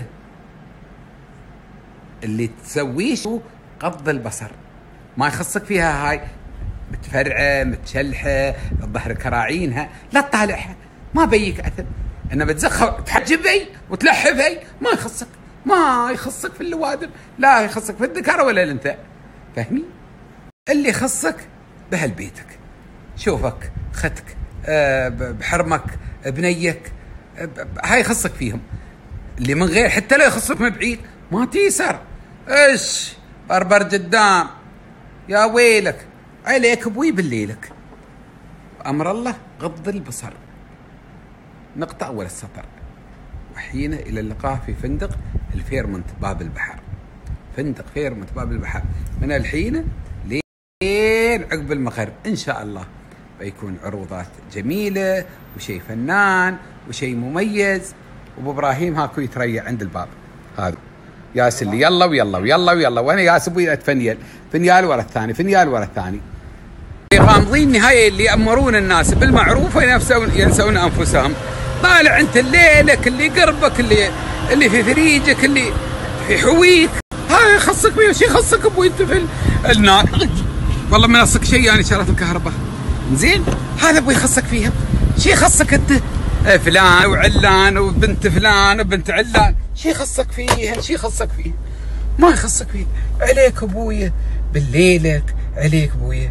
Speaker 1: اللي تسويه شو غض البصر، ما يخصك فيها هاي متفرعه متشلحه الظهر كراعينها، لا تطالعها، ما بيك اثم. انما تزخر تحجبي وتلحفي ما يخصك، ما يخصك في اللوادم، لا يخصك في الذكر ولا الانثى، فاهمين؟ اللي يخصك باهل بيتك، شوفك ختك بحرمك بنيك، هاي يخصك فيهم. اللي من غير حتى لا يخصك من بعيد ما تيسر، ايش بربر قدام يا ويلك، عليك ابوي بالليلك. امر الله غض البصر. نقطة أول السطر. وحين إلى اللقاء في فندق الفيرمونت باب البحر. فندق فيرمونت باب البحر من الحين لين عقب المغرب إن شاء الله، بيكون عروضات جميلة وشيء فنان وشيء مميز. وابو ابراهيم هاكو يتريع عند الباب، هذا ياس اللي يلا ويلا ويلا ويلا، وانا ياس ابوي اتفنيل فنيال ورا الثاني، فنيال ورا الثاني. غامضين نهاية اللي يأمرون الناس بالمعروف وينسون أنفسهم. طالع انت الليلك اللي قربك اللي في فريجك اللي في حويك، هاي يخصك فيه شي يخصك ابوي انت في النار. والله ما يخصك شيء يعني شغلات الكهرباء زين، هذا ابوي يخصك فيها، شي يخصك انت فلان وعلان وبنت فلان وبنت علان، شي يخصك فيها شي يخصك فيه، ما يخصك فيه. عليك ابويا بالليلك، عليك ابويا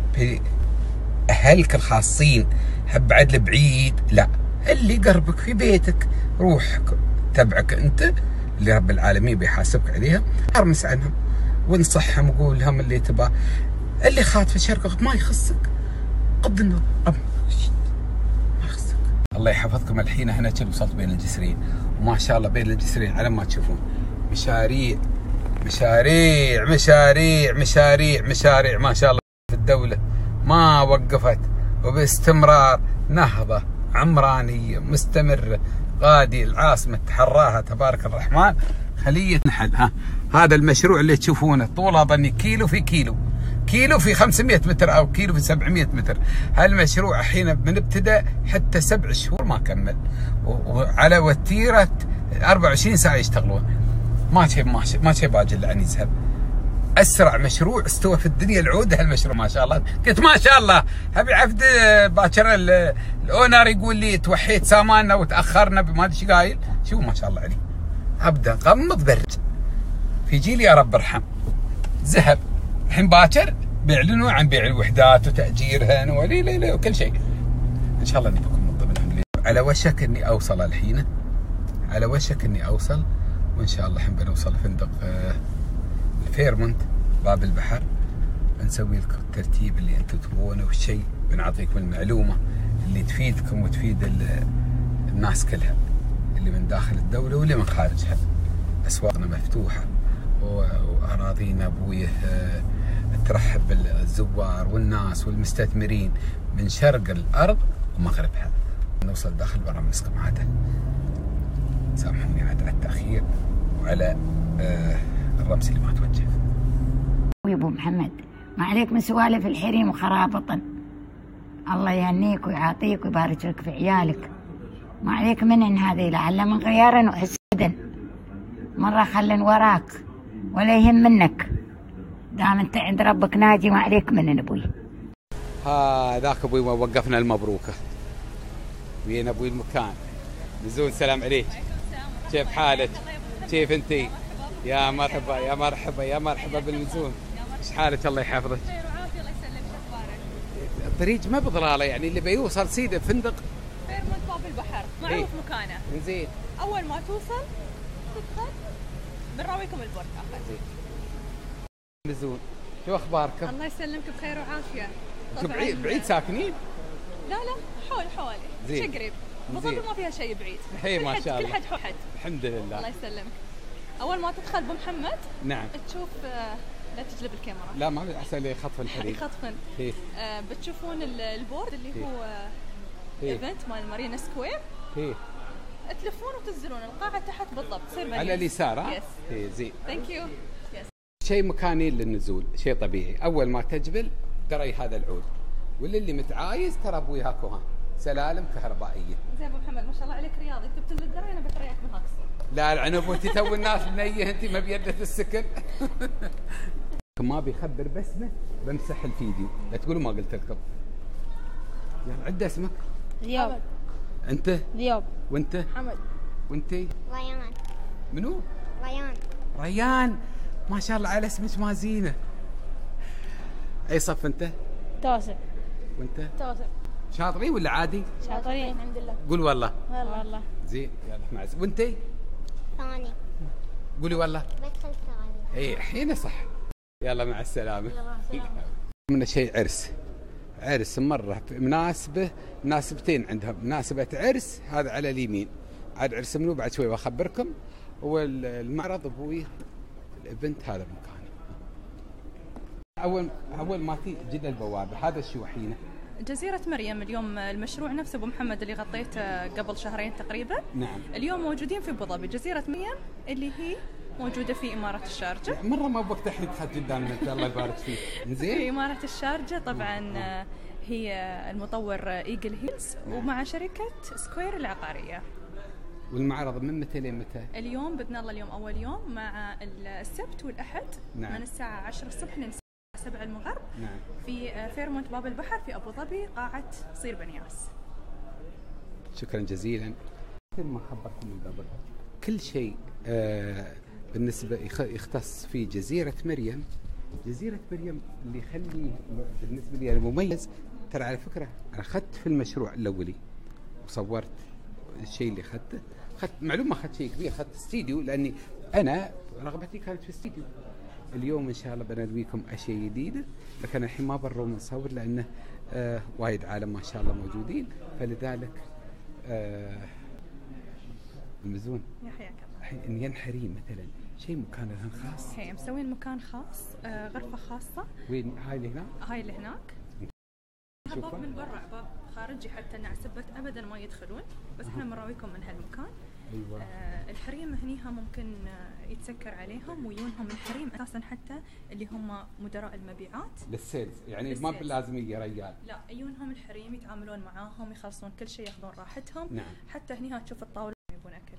Speaker 1: باهلك الخاصين، بعد البعيد لا، اللي قربك في بيتك روح تبعك انت اللي رب العالمين بيحاسبك عليها، ارمس عنهم وانصحهم وقول لهم اللي تباه، اللي خاطف الشركه ما يخصك، قض النور ما يخصك. الله يحفظكم. الحين هنا وصلت بين الجسرين، وما شاء الله بين الجسرين على ما تشوفون مشاريع مشاريع مشاريع مشاريع مشاريع ما شاء الله في الدولة ما وقفت، وباستمرار نهضة عمرانية مستمرة غادي العاصمة تحراها تبارك الرحمن. خلية نحل هذا المشروع اللي تشوفونه طوله ظني كيلو في كيلو، كيلو في 500 متر او كيلو في 700 متر. هالمشروع الحين من ابتدأ حتى 7 شهور ما كمل، وعلى وتيرة 24 ساعة يشتغلون. ما شي باجل عن يذهب. اسرع مشروع استوى في الدنيا العود هالمشروع ما شاء الله. قلت ما شاء الله ابي عفد باكر الاونر يقول لي توحيت ساماننا وتاخرنا بما ادري ايش قايل، شو ما شاء الله عليه. ابدا غمض برج في جيلي يا رب ارحم. ذهب الحين باكر بيعلنوا عن بيع الوحدات وتاجيرهن ولي وكل شيء. ان شاء الله اني بكون من ضمنهم. على وشك اني اوصل الحين، على وشك اني اوصل، وان شاء الله الحين بنوصل فندق الفيرمونت باب البحر، بنسوي لكم الترتيب اللي انتم تبغونه والشيء، بنعطيكم المعلومه اللي تفيدكم وتفيد الناس كلها اللي من داخل الدوله واللي من خارجها. اسواقنا مفتوحه واراضينا ابويه ترحب بالزوار والناس والمستثمرين من شرق الارض ومغربها. نوصل داخل برا مسكم عاده، سامحوني عاد على التاخير وعلى الرمس اللي ما توجه.
Speaker 6: يا ابو محمد ما عليك من سوالف الحريم وخرابطن، الله يهنيك ويعطيك ويبارك لك في عيالك، ما عليك منهن هذه لعل من غيارا وحسدا، مرة خلن وراك ولا يهم منك، دام انت عند ربك ناجي ما عليك منهن ابوي.
Speaker 1: هذاك ابوي ما وقفنا المبروكه، وين ابوي المكان. نزول سلام عليك، كيف حالك؟ كيف انتي؟ يا مرحبا يا مرحبا يا مرحبا بالنزول، ايش حالك؟ الله يحفظك.
Speaker 7: خير وعافيه الله يسلمك، شو اخبارك؟
Speaker 1: الطريق ما بضلاله يعني، اللي بيوصل سيده فندق
Speaker 7: فيرمونت باب البحر، معروف مكانه.
Speaker 1: زين.
Speaker 7: اول ما توصل تدخل بنراويكم البورتاقه.
Speaker 1: زين. نزول، شو اخباركم؟
Speaker 7: الله يسلمك بخير وعافيه.
Speaker 1: انتم بعيد ساكنين؟
Speaker 7: لا حوالي شيء قريب، بالضبط ما فيها شيء بعيد.
Speaker 1: الحين ما شاء الله
Speaker 7: كل حد حد.
Speaker 1: الحمد لله.
Speaker 7: الله يسلمك. اول ما تدخل ابو محمد
Speaker 1: نعم
Speaker 7: تشوف لا تجلب الكاميرا،
Speaker 1: لا ما احسن لي خطف الحريم.
Speaker 7: يخطفن. بتشوفون البورد اللي هو ايفنت مال مارينا سكوير، تلفون وتنزلون القاعه تحت بالضبط، تصير
Speaker 1: على اليسار.
Speaker 7: يس.
Speaker 1: زين.
Speaker 7: ثانك يو. يس.
Speaker 1: شيء مكانين للنزول، شيء طبيعي. اول ما تجبل دري هذا العود، واللي متعايز ترى ابوي هاكو سلالم كهربائيه.
Speaker 7: زين ابو محمد ما شاء الله عليك رياضي، انت بتنزل دري انا بتريحك من هاكسر.
Speaker 1: لا العنب وانت تو الناس منيه، انت ما بيده السكن. ما بيخبر باسمه بمسح الفيديو، لا تقولوا ما قلت لكم. يلا عد اسمك.
Speaker 8: ذياب.
Speaker 1: انت؟
Speaker 8: ذياب.
Speaker 1: وانت؟
Speaker 8: حمد.
Speaker 1: وانتي؟
Speaker 8: ريان.
Speaker 1: منو؟
Speaker 8: ريان.
Speaker 1: ريان، ما شاء الله على اسمك ما زينه. اي صف انت؟
Speaker 8: تاسع.
Speaker 1: وانت؟
Speaker 8: تاسع.
Speaker 1: شاطرين ولا عادي؟
Speaker 8: شاطرين الحمد لله.
Speaker 1: قول والله.
Speaker 8: والله.
Speaker 1: زين يلا مع السلامه. وانتي؟
Speaker 8: ثاني.
Speaker 1: قولي والله.
Speaker 8: بدخل ثاني.
Speaker 1: اي الحين صح. يلا مع السلامه. من شيء عرس مره مناسبتين عندهم، مناسبه عرس هذا على اليمين، عاد عرس منو بعد شوي بخبركم، والمعرض ابوي الايفنت هذا مكانه. اول ما تجي البوابه هذا شو الحين؟
Speaker 7: جزيرة مريم اليوم المشروع نفسه ابو محمد اللي غطيته قبل شهرين تقريبا.
Speaker 1: نعم.
Speaker 7: اليوم موجودين في ابو ظبي، جزيرة مريم اللي هي موجودة في إمارة الشارجة.
Speaker 1: مرة ما بوقت الحين تخرج قدامنا الله يبارك فيك. زين.
Speaker 7: في إمارة الشارجة طبعا هي المطور ايجل هيلز ومع شركة سكوير العقارية.
Speaker 1: والمعرض من متى لمتى؟
Speaker 7: اليوم باذن الله اليوم اول يوم مع السبت والاحد.
Speaker 1: نعم.
Speaker 7: من الساعه 10 الصبح للساعه 7 المغرب.
Speaker 1: نعم.
Speaker 7: في فيرمونت باب البحر في ابو ظبي قاعه صير بنياس.
Speaker 1: شكرا جزيلا. مثل ما خبركم من قبل كل شيء بالنسبه يختص في جزيره مريم. جزيره مريم اللي يخلي بالنسبه لي المميز، ترى على فكره انا اخذت في المشروع الاولي وصورت الشيء اللي اخذته. معلومه اخذت شيء كبير، اخذت استديو لاني انا رغبتي كانت في استديو. اليوم ان شاء الله بنلويكم اشياء جديده، لكن الحين ما بنروم نصور لانه وايد عالم ما شاء الله موجودين، فلذلك المزون
Speaker 7: يحياك الله.
Speaker 1: الحين ان ينحري مثلا شيء مكان لها خاص.
Speaker 7: هي مسوين مكان خاص، غرفه خاصه.
Speaker 1: وين هاي اللي هناك؟
Speaker 7: هاي اللي هناك. باب من برا، باب خارجي حتى النعسبت ابدا ما يدخلون، بس احنا بنراويكم من هالمكان.
Speaker 1: ايوه.
Speaker 7: الحريم هنيها ممكن يتسكر عليهم ويونهم الحريم اساسا، حتى اللي هم مدراء المبيعات
Speaker 1: للسيلز، يعني
Speaker 7: للسيلز.
Speaker 1: ما لازم يجي رجال.
Speaker 7: لا، يونهم الحريم يتعاملون معاهم، يخلصون كل شيء، ياخذون راحتهم.
Speaker 1: نعم.
Speaker 7: حتى هنيها تشوف الطاوله يبون اكل.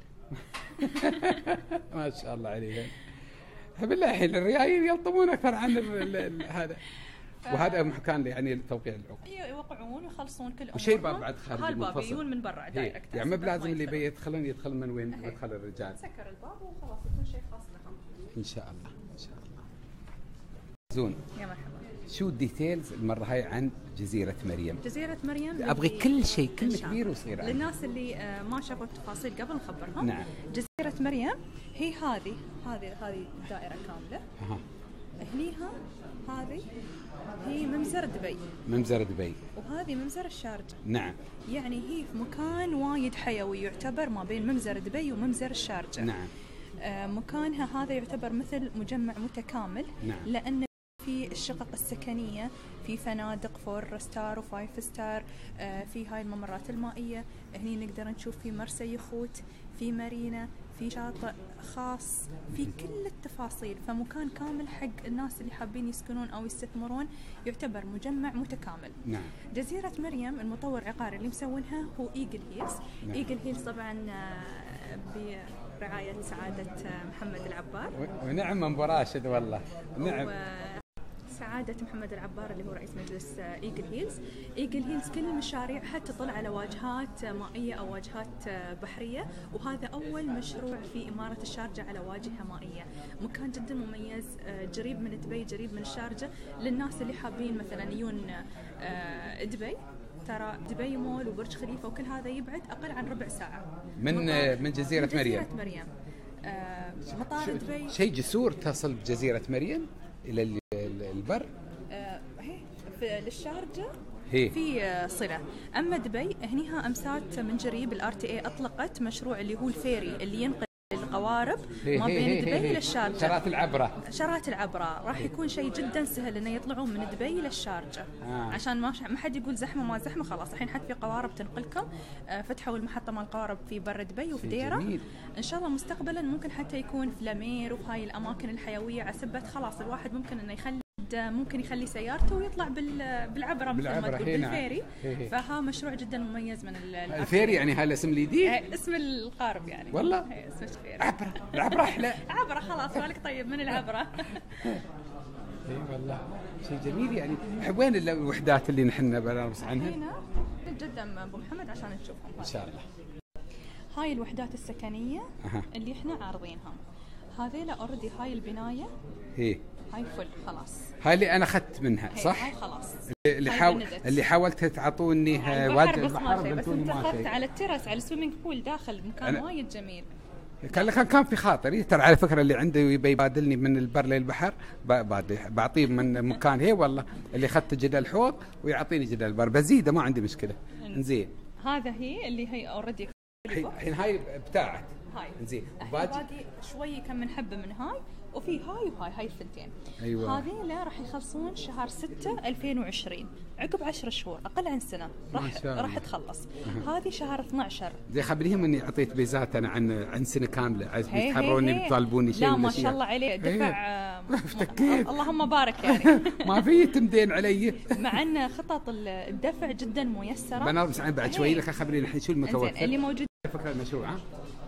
Speaker 1: ما شاء الله عليها. بالله الحين الريايل يلطمون اكثر عن هذا. وهذا مكان يعني لتوقيع العقد.
Speaker 7: يوقعون ويخلصون كل امورهم.
Speaker 1: وشيء باب بعد خارجي
Speaker 7: هالباب
Speaker 1: منفصل.
Speaker 7: يجون من برا دايركت.
Speaker 1: يعني ما بلازم اللي يدخلون من وين؟ مدخل الرجال.
Speaker 7: سكر الباب وخلاص يكون شيء خاص لهم.
Speaker 1: ان شاء الله ان شاء الله. زون.
Speaker 7: يا مرحبا.
Speaker 1: شو الديتيلز المره هاي عن جزيره مريم؟
Speaker 7: جزيره مريم
Speaker 1: ابغي كل شيء كل كبير وصغير.
Speaker 7: للناس اللي ما شافوا التفاصيل قبل نخبرهم.
Speaker 1: نعم.
Speaker 7: جزيره مريم هي هذه الدائره كامله. هنيها هذه هي ممزر دبي.
Speaker 1: ممزر دبي.
Speaker 7: وهذه ممزر الشارجة.
Speaker 1: نعم.
Speaker 7: يعني هي في مكان وايد حيوي، يعتبر ما بين ممزر دبي وممزر الشارجة.
Speaker 1: نعم.
Speaker 7: مكانها هذا يعتبر مثل مجمع متكامل.
Speaker 1: نعم.
Speaker 7: لأن في الشقق السكنية، في فنادق 4 ستار و5 ستار، في هاي الممرات المائية. هني نقدر نشوف في مرسى يخوت، في مارينا، في شاطئ خاص، في كل التفاصيل. فمكان كامل حق الناس اللي حابين يسكنون أو يستثمرون، يعتبر مجمع متكامل.
Speaker 1: نعم.
Speaker 7: جزيرة مريم المطور عقاري اللي مسوينها هو إيجل هيلز.
Speaker 1: نعم.
Speaker 7: إيجل هيلز طبعا برعاية سعادة محمد العبار.
Speaker 1: ونعم من براشد والله. نعم.
Speaker 7: سعادة محمد العبار اللي هو رئيس مجلس إيجل هيلز. إيجل هيلز كل مشاريعها تطل على واجهات مائية أو واجهات بحرية، وهذا أول مشروع في إمارة الشارجة على واجهة مائية. مكان جدا مميز، قريب من دبي، قريب من الشارجة. للناس اللي حابين مثلا يجون دبي، ترى دبي مول وبرج خليفة وكل هذا يبعد أقل عن ربع ساعة
Speaker 1: من جزيرة مريم.
Speaker 7: جزيرة مريم. مطار دبي
Speaker 1: شيء جسور تصل بجزيرة مريم إلى البر.
Speaker 7: هي للشارجة
Speaker 1: هي.
Speaker 7: في صلة. أما دبي هنيها أمسات من قريب الRTA أطلقت مشروع اللي هو الفيري اللي ينقل القوارب ما بين دبي للشارجة. شارات العبرة راح يكون شيء جدا سهل إنه يطلعون من دبي للشارجة. عشان ما حد يقول زحمة ما زحمة. خلاص الحين حتى في قوارب تنقلكم. فتحوا المحطة مال القوارب في بر دبي وفي ديرة. إن شاء الله مستقبلا ممكن حتى يكون في لامير وفي هاي الأماكن الحيوية، عسبة خلاص الواحد ممكن إنه ممكن يخلي سيارته ويطلع بالعبرة مثل ما تقول بالفيري. فها مشروع جدا مميز من
Speaker 1: الفيري. يعني هذا اسم الجديد،
Speaker 7: اسم القارب يعني
Speaker 1: والله.
Speaker 7: اسم الفيري
Speaker 1: العبرة أحلى.
Speaker 7: عبرة خلاص بالك طيب من العبرة.
Speaker 1: اي والله شيء جميل. يعني وين الوحدات اللي نحن بنرقص عنها؟
Speaker 7: هنا نتقدم ابو محمد عشان نشوفهم
Speaker 1: ان شاء الله.
Speaker 7: هاي الوحدات السكنيه اللي احنا عارضينها. هذيلا اوريدي هاي البنايه هاي فل خلاص.
Speaker 1: هاي اللي انا اخذت منها صح؟
Speaker 7: هاي خلاص.
Speaker 1: اللي حاولت تعطوني
Speaker 7: وادي البحر بس انت اخذت على التراس على السويمنج بول داخل مكان وايد جميل.
Speaker 1: كان في خاطري ترى على فكره اللي عنده يبي يبادلني من البر للبحر بعطيه من مكان. هي والله اللي اخذت جدل الحوض ويعطيني جدل البر بزيده ما عندي مشكله. انزين
Speaker 7: هذا هي اللي اوريدي
Speaker 1: الحين هاي بتاعت
Speaker 7: هاي
Speaker 1: انزين
Speaker 7: باقي شوي كم من حبه من هاي وفي هاي الثنتين.
Speaker 1: أيوة.
Speaker 7: هذيلا راح يخلصون شهر 6 2020 عقب 10 شهور اقل عن سنه راح تخلص. هذه شهر 12.
Speaker 1: زي خبريهم اني اعطيت بيزات انا عن سنه كامله عايز يتحروني بيطالبوني شيء.
Speaker 7: لا ما شاء الله عليه دفع
Speaker 1: افتكيت
Speaker 7: اللهم بارك يعني.
Speaker 1: ما في تمدين علي.
Speaker 7: مع ان خطط الدفع جدا ميسره.
Speaker 1: بنربس عن بعد شوي لك خبريني الحين شو المتوفر
Speaker 7: اللي موجود.
Speaker 1: فكره المشروع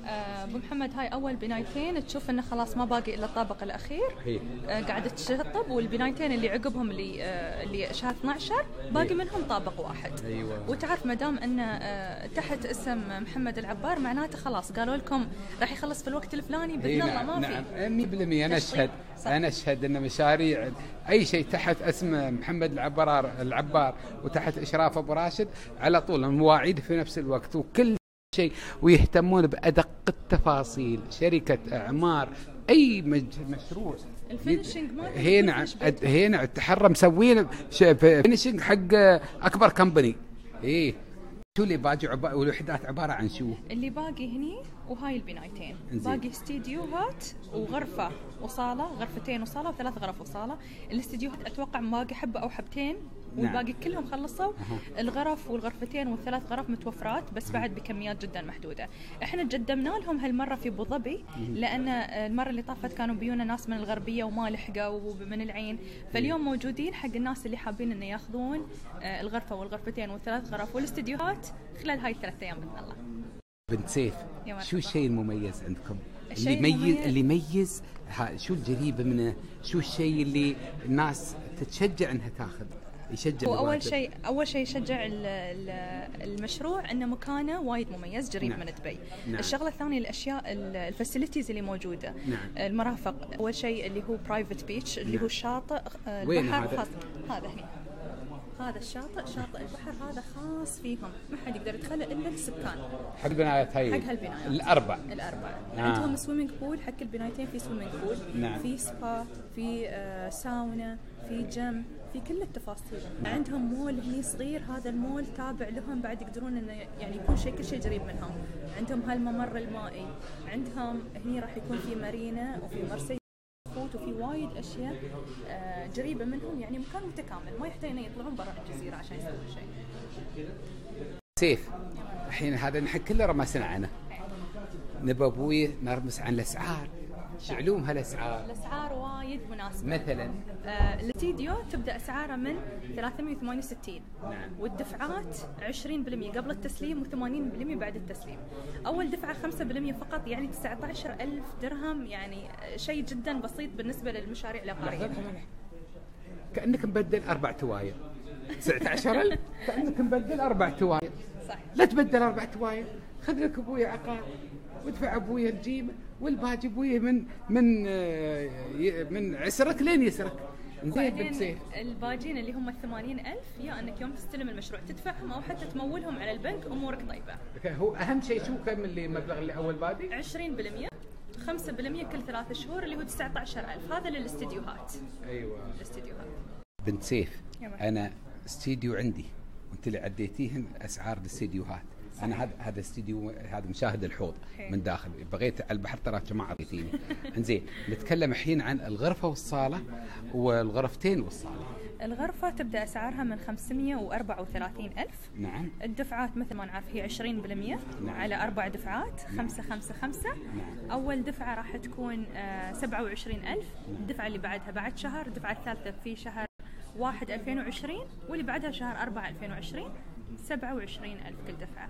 Speaker 7: ابو محمد هاي اول بنايتين تشوف انه خلاص ما باقي الا الطابق الاخير. قاعده تشطب، والبنايتين اللي عقبهم اللي شهر 12 باقي منهم طابق واحد.
Speaker 1: ايوه.
Speaker 7: وتعرف ما دام انه تحت اسم محمد العبار معناته خلاص قالوا لكم راح يخلص في الوقت الفلاني باذن الله. ما في.
Speaker 1: نعم 100%. انا اشهد ان مشاريع اي شيء تحت اسم محمد العبار وتحت اشراف ابو راشد على طول المواعيد في نفس الوقت وكل شيء، ويهتمون بأدق التفاصيل. شركة أعمار أي مشروع
Speaker 7: الفينشنج
Speaker 1: هنا التحرى مسوين فينشنج حق أكبر كمباني. إيه شو اللي باقي والوحدات عبارة عن شو؟ اللي
Speaker 7: باقي هني وهاي البنايتين باقي استديوهات وغرفة وصالة، غرفتين وصالة وثلاث غرف وصالة. الاستديوهات أتوقع باقي حبة أو حبتين والباقي كلهم خلصوا. الغرف والغرفتين والثلاث غرف متوفرات بس بعد بكميات جدا محدودة. احنا قدمنا لهم هالمرة في ابو ظبي لأن المرة اللي طافت كانوا بيونا ناس من الغربية وما لحقوا ومن العين، فاليوم موجودين حق الناس اللي حابين انه ياخذون الغرفة والغرفتين والثلاث غرف والاستديوهات خلال هاي ال3 أيام بإذن الله.
Speaker 1: بنت سيف، شو الشيء المميز عندكم؟ اللي يميز شو الجريبة منه؟ شو الشيء اللي الناس تتشجع انها تاخذ؟ يشجع
Speaker 7: اول شيء يشجع المشروع انه مكانه وايد مميز قريب من دبي. الشغله الثانيه الاشياء الفاسيلتيز اللي موجوده. المرافق. اول شيء اللي هو برايفت بيتش اللي هو شاطئ البحر خاص. هذا هنا هذا الشاطئ، شاطئ البحر هذا خاص فيهم، ما حد يقدر يدخله الا السكان.
Speaker 1: حق البنايات هاي
Speaker 7: حق هالبنايات
Speaker 1: الاربع.
Speaker 7: عندهم سويمنج بول، حق البنايتين في سويمنج بول. في سبا، في ساونا، في جيم، في كل التفاصيل. عندهم مول هني صغير، هذا المول تابع لهم بعد يقدرون انه يعني يكون كل شيء قريب منهم. عندهم هالممر المائي، عندهم هني راح يكون في مارينا وفي مرسى وفي وايد اشياء قريبه منهم، يعني مكان متكامل ما يحتاج انه يطلعون برا الجزيره عشان يسوون شيء.
Speaker 1: سيف الحين هذا نحن كله رمسنا عنه، نبى ابوي نرمس عن الاسعار. شعلوم هالاسعار؟
Speaker 7: الاسعار وايد مناسبه.
Speaker 1: مثلا
Speaker 7: الاستديو تبدا اسعاره من 368. والدفعات 20% قبل التسليم و80% بعد التسليم. اول دفعه 5% فقط، يعني 19,000 درهم، يعني شيء جدا بسيط بالنسبه للمشاريع العقاريه.
Speaker 1: كانك مبدل 4 تواير. 19,000 كانك مبدل 4 تواير.
Speaker 7: صح.
Speaker 1: لا تبدل 4 تواير، خذ لك ابوي عقار وادفع ابوي الجيمه والباقي ابوي من عسرك لين يسرك.
Speaker 7: بعدين الباجين اللي هم 80,000 يا انك يوم تستلم المشروع تدفعهم او حتى تمولهم على البنك، امورك طيبه.
Speaker 1: هو اهم شيء شو كم اللي المبلغ اللي اول بادي؟
Speaker 7: 20%، 5% كل 3 شهور اللي هو 19,000. هذا للاستديوهات.
Speaker 1: ايوه
Speaker 7: الاستديوهات.
Speaker 1: بنت سيف، انا استديو عندي وانت اللي عديتيهن اسعار الاستديوهات. انا هذا استديو، هذا مشاهد الحوض من داخل، بغيت على البحر ترى جماعه عطيتيني. انزين نتكلم الحين عن الغرفه والصاله والغرفتين والصاله.
Speaker 7: الغرفه تبدا اسعارها من 534,000.
Speaker 1: نعم.
Speaker 7: الدفعات مثل ما نعرف هي 20%. نعم. على 4 دفعات 5. نعم. اول دفعه راح تكون 27,000. الدفعه اللي بعدها بعد شهر، الدفعه الثالثه في شهر 1 2020 واللي بعدها شهر 4 2020 27,000 كل دفعة.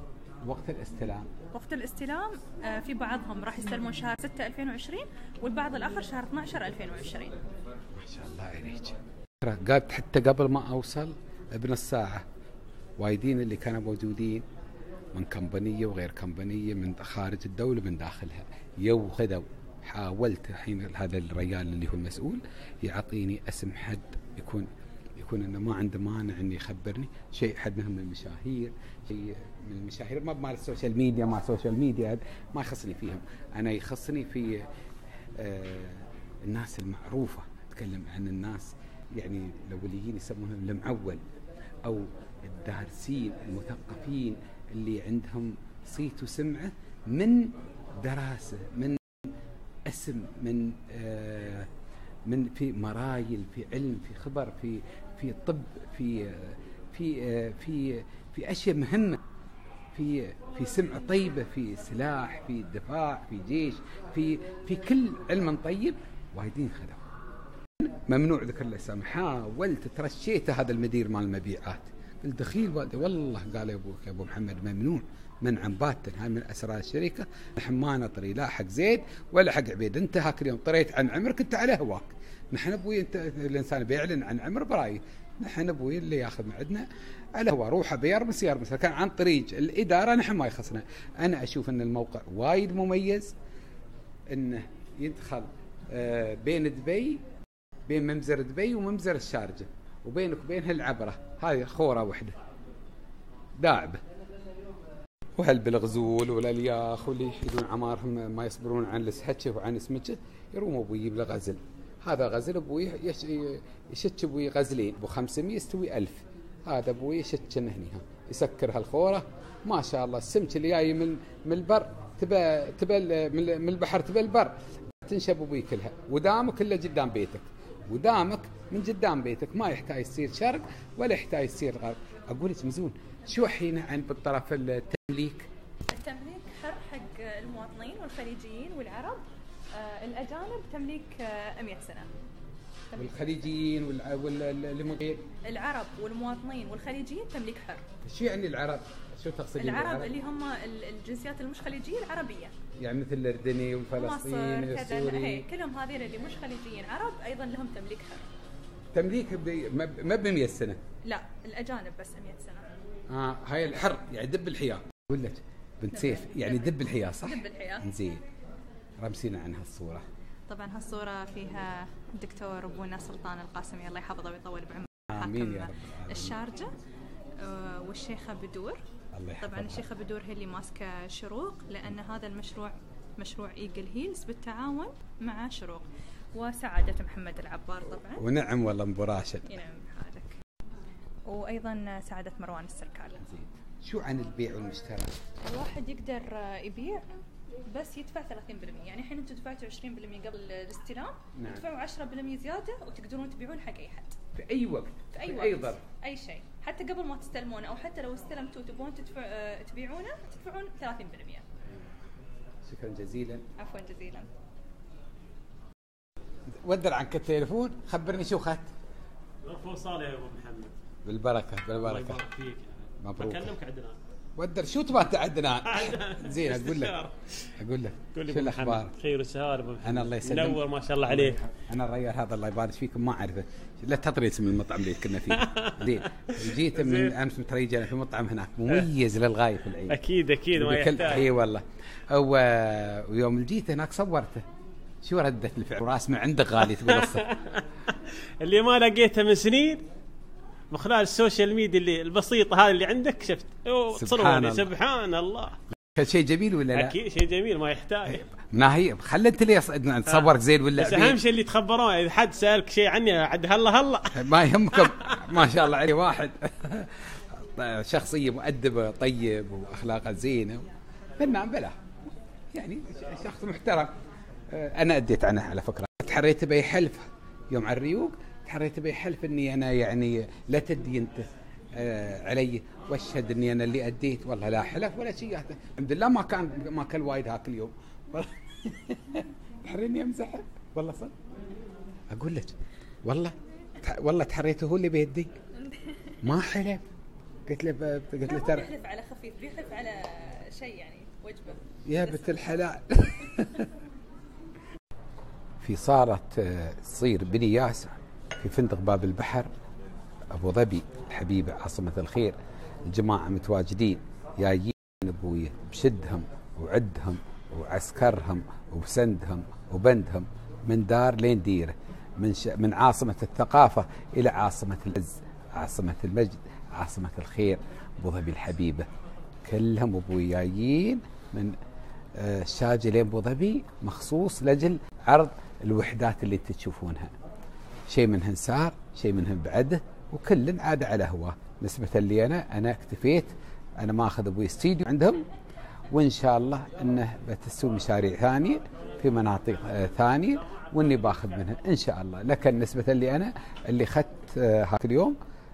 Speaker 7: وقت الاستلام في بعضهم راح يستلمون شهر 6 2020 والبعض الآخر شهر 12 2020.
Speaker 1: ما شاء الله عليك. قالت حتى قبل ما أوصل بنص ساعة وايدين اللي كانوا موجودين من كمبانية وغير كمبانية، من خارج الدولة من داخلها، خذوا. حاولت الحين هذا الرجال اللي هو المسؤول يعطيني اسم حد يكون انه ما عنده مانع انه يخبرني شيء، حد من المشاهير، شيء من المشاهير ما مال السوشيال ميديا، ما السوشيال ميديا ما يخصني فيهم، انا يخصني في الناس المعروفه. اتكلم عن الناس يعني الاوليين يسمونهم المعول او الدارسين المثقفين اللي عندهم صيت وسمعه من دراسه، من اسم، من في مرايل، في علم، في خبر، في طب، في اشياء مهمه، في سمعه طيبه، في سلاح، في دفاع، في جيش، في كل علم طيب. وايدين خذوا، ممنوع ذكر الاسامي. حاولت ترشيته هذا المدير مال المبيعات، قلت دخيل والله قال يا ابو محمد ممنوع منعا باتا. هاي من اسرار الشركه. نحن ما نطري لا حق زيد ولا حق عبيد. انت هاك اليوم طريت عن عمرك انت على هواك. نحن ابوي انت الانسان بيعلن عن عمر براي، نحن ابوي اللي ياخذ من عندنا على هو روحه بيرمس يرمس. كان عن طريق الاداره نحن ما يخصنا. انا اشوف ان الموقع وايد مميز، انه يدخل بين دبي، بين ممزر دبي وممزر الشارجه، وبينك وبينها العبره، هاي خوره وحده داعبه. وهل بالغزول والالياخ واللي يحيدون عمارهم ما يصبرون عن السحكه وعن سمكه، يروم ابوي يجيب له غزل. هذا غزل ابوي يشتش ابوي غزلين ابو 500 يستوي 1000. هذا ابوي يشتشن هني يسكر هالخوره ما شاء الله. السمك اللي جاي من البر تبى من البحر تبى البر تنشب ابوي كلها. ودامك كله قدام بيتك، ودامك من قدام بيتك، ما يحتاج يصير شرق ولا يحتاج يصير غرب. اقول لك مزون شو حين عن بالطرف التمليك؟
Speaker 7: التمليك حر حق المواطنين والخليجيين والعرب. الأجانب تمليك 100 سنة.
Speaker 1: والخليجيين واللي من غير
Speaker 7: العرب والمواطنين والخليجيين تمليك حر.
Speaker 1: شو يعني العرب؟ شو تقصدين
Speaker 7: العرب اللي هم الجنسيات اللي مش خليجية العربية،
Speaker 1: يعني مثل الأردني والفلسطيني والسوري،
Speaker 7: كلهم هذين اللي مش خليجيين عرب أيضا لهم تمليك حر.
Speaker 1: تمليك ما ب 100 سنة؟
Speaker 7: لا الأجانب بس 100 سنة.
Speaker 1: هاي الحر يعني دب الحياة. أقول لك بنت سيف يعني دب الحياة صح؟
Speaker 7: دب الحياة.
Speaker 1: زين رمسينا عن هالصورة.
Speaker 7: طبعا هالصورة فيها الدكتور أبونا سلطان القاسمي الله يحفظه ويطول بعمره
Speaker 1: آمين يا
Speaker 7: حاكم
Speaker 1: رب
Speaker 7: الشارجة، والشيخة بدور. طبعا الشيخة بدور هي اللي ماسكة شروق، لأن هذا المشروع مشروع إيجل هيلز بالتعاون مع شروق وسعادة محمد العبار طبعا.
Speaker 1: ونعم والله أبو راشد.
Speaker 7: ينعم حالك. وأيضا سعادة مروان السركال.
Speaker 1: شو عن البيع والمشترى؟
Speaker 7: الواحد يقدر يبيع بس يدفع 30%. يعني الحين انتم دفعتوا 20% قبل الاستلام،
Speaker 1: نعم.
Speaker 7: تدفعوا 10% زياده وتقدرون تبيعون حق اي حد
Speaker 1: في اي وقت،
Speaker 7: في اي وقت،
Speaker 1: اي ظرف،
Speaker 7: اي شيء، حتى قبل ما تستلمونه او حتى لو استلمتوا تبون تبيعونه تدفعون 30%.
Speaker 1: شكرا جزيلا.
Speaker 7: عفوا جزيلا.
Speaker 1: ودر عنك التليفون، خبرني شو اخذت.
Speaker 9: ظرف صالح يا ابو محمد.
Speaker 1: بالبركه بالبركه.
Speaker 9: الله يبارك فيك.
Speaker 1: مبروك.
Speaker 9: بكلمك عدنان.
Speaker 1: ودر شو تبغى عدنان؟ زين اقول لك شو الاخبار؟
Speaker 9: خير وسهاله ابو محمد.
Speaker 1: انا الله يسلمك.
Speaker 9: منور ما شاء الله عليك.
Speaker 1: انا الريال هذا الله يبارك فيكم ما اعرفه، لا تطري اسم المطعم اللي كنا فيه. زين جيت من امس متريج انا في مطعم هناك مميز للغايه في العيد.
Speaker 9: اكيد ما يحتاج.
Speaker 1: اي والله. ويوم جيت هناك صورته، شو ردة الفعل؟ راس من عندك غالي تقول الصدق.
Speaker 9: اللي ما لقيته من سنين من خلال السوشيال ميديا اللي البسيطه هذه اللي عندك شفت. سبحان الله.
Speaker 1: كان شيء جميل ولا لا؟
Speaker 9: اكيد شيء جميل ما يحتاج.
Speaker 1: ناهي خلي انت لي تصورك زين ولا
Speaker 9: بس اهم شيء اللي تخبرون اذا حد سالك شيء عني عاد هلا
Speaker 1: ما يهمكم. ما شاء الله عليه واحد شخصيه مؤدبه طيب واخلاقه زينه فنان بلا يعني شخص محترم. انا اديت عنه على فكره، تحريت بي حلف يوم على الريوق، تحريت بي حلف اني انا يعني لا تدي انت علي واشهد اني انا اللي اديت. والله لا حلف ولا شيء، الحمد لله ما كان وايد هاك اليوم. تحريني امزح والله صدق اقول لك والله تحريته هو اللي بيدي ما حلف. قلت له ترى
Speaker 7: بيحلف على خفيف، بيحلف على شيء يعني وجبه
Speaker 1: يا بنت الحلال. في صالة تصير بني ياسر في فندق باب البحر أبو ظبي الحبيبة عاصمة الخير. الجماعة متواجدين جايين أبوية بشدهم وعدهم وعسكرهم وبسندهم وبندهم من دار لين ديره، من عاصمة الثقافة إلى عاصمة العز، عاصمة المجد، عاصمة الخير أبو ظبي الحبيبة. كلهم أبوي جايين من الشارجة لين أبو ظبي مخصوص لجل عرض الوحدات اللي تشوفونها. شيء منهن سار، شيء منهن بعده، وكل عاد على هواه. نسبة لي أنا اكتفيت، أنا ما أخذ أبوي استديو عندهم، وإن شاء الله أنه بتسوي مشاريع ثانية في مناطق ثانية وإني باخذ منها إن شاء الله. لكن نسبة لي أنا اللي أخذت هاك اليوم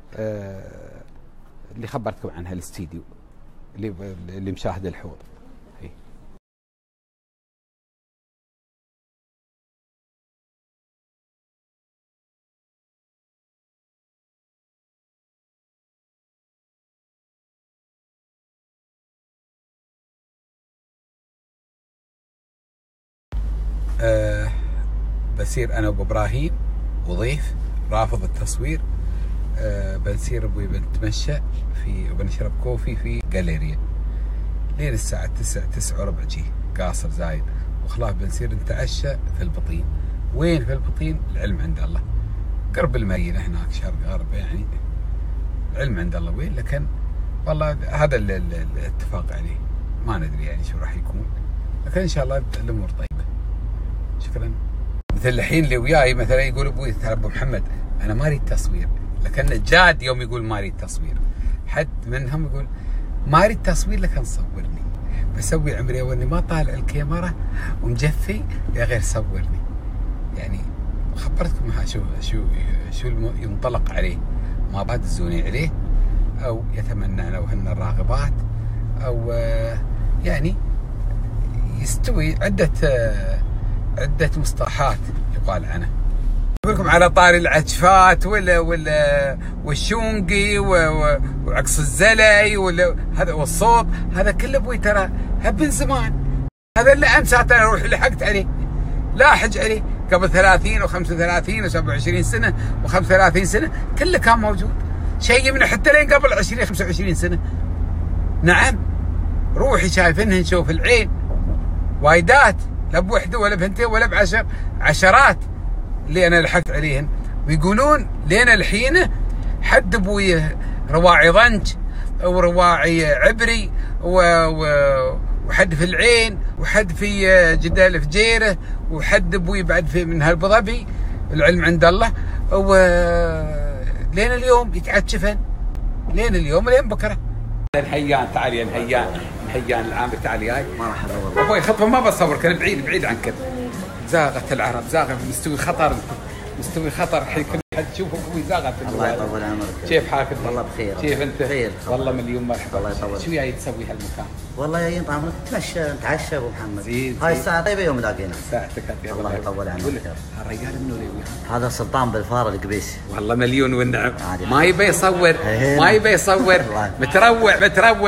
Speaker 1: اللي خبرتكم عنها الاستديو اللي مشاهد الحوض. بصير انا وابو ابراهيم وضيف رافض التصوير. بنسير ابوي بنتمشى وبنشرب كوفي في جاليريا لين الساعة 9 وربع جي قاصر زايد، وخلاص بنسير نتعشى في البطين. وين في البطين؟ العلم عند الله، قرب المدينة هناك شرق غرب، يعني العلم عند الله وين، لكن والله هذا الاتفاق عليه، ما ندري يعني شو راح يكون، لكن ان شاء الله الامور طيبة. شكرا. مثل الحين اللي وياي مثلا يقول ابوي ترى ابو محمد انا ما اريد تصوير، لكن جاد يوم يقول ما اريد تصوير، حد منهم يقول ما اريد تصوير لكن صورني، بسوي عمري واني ما طالع الكاميرا ومجفي يا غير صورني. يعني خبرتكم شو ينطلق عليه، ما بادزوني عليه او يتمنى وهن الراغبات، او يعني يستوي عدة مصطلحات يقال عنه. اقول لكم على طاري العجفات والشونقي وعكس الزلي هذا والصوت، هذا كله ابوي ترى من زمان، هذا اللي امسات انا اروح لحقت عليه، لاحج عليه قبل 30 و35 و27 سنه و35 سنه، كله كان موجود، شيء من حتى لين قبل 20 25 سنه. نعم روحي شايفينهن، نشوف العين وايدات، لا بوحده ولا بهنتين ولا بعشرات اللي انا لحقت عليهن، ويقولون لين الحين حد ابوي رواعي ضنج ورواعي عبري وحد في العين وحد في جدال فجيره وحد ابوي بعد في من هالابو ظبي، العلم عند الله، ولين اليوم يتعجفن، لين اليوم لين بكره. الهيان تعالي يا الهيان العام تعالي هاي ما راح ادور ابوي خطوه ما بصور، كان بعيد عنك. زاغت العرب، زاغت مستوي خطر، مستوي خطر الحين كل حد تشوفه ابوي زاغت. الله يطول عمرك. كيف حالك؟ والله بخير. كيف انت؟ بخير والله مليون مرحبا. الله يطول. شو جاي تسوي هالمكان؟ والله جايين طعم نتمشى نتعشى ابو محمد. زين. هاي الساعه طيبه يوم لاقينا. ساعتك يا الله يطول عمرك. هالرجال منو اللي وياه؟ هذا سلطان بالفار القبيسي. والله مليون والنعم. ما يبي يصور، ما يبي يصور. متروع.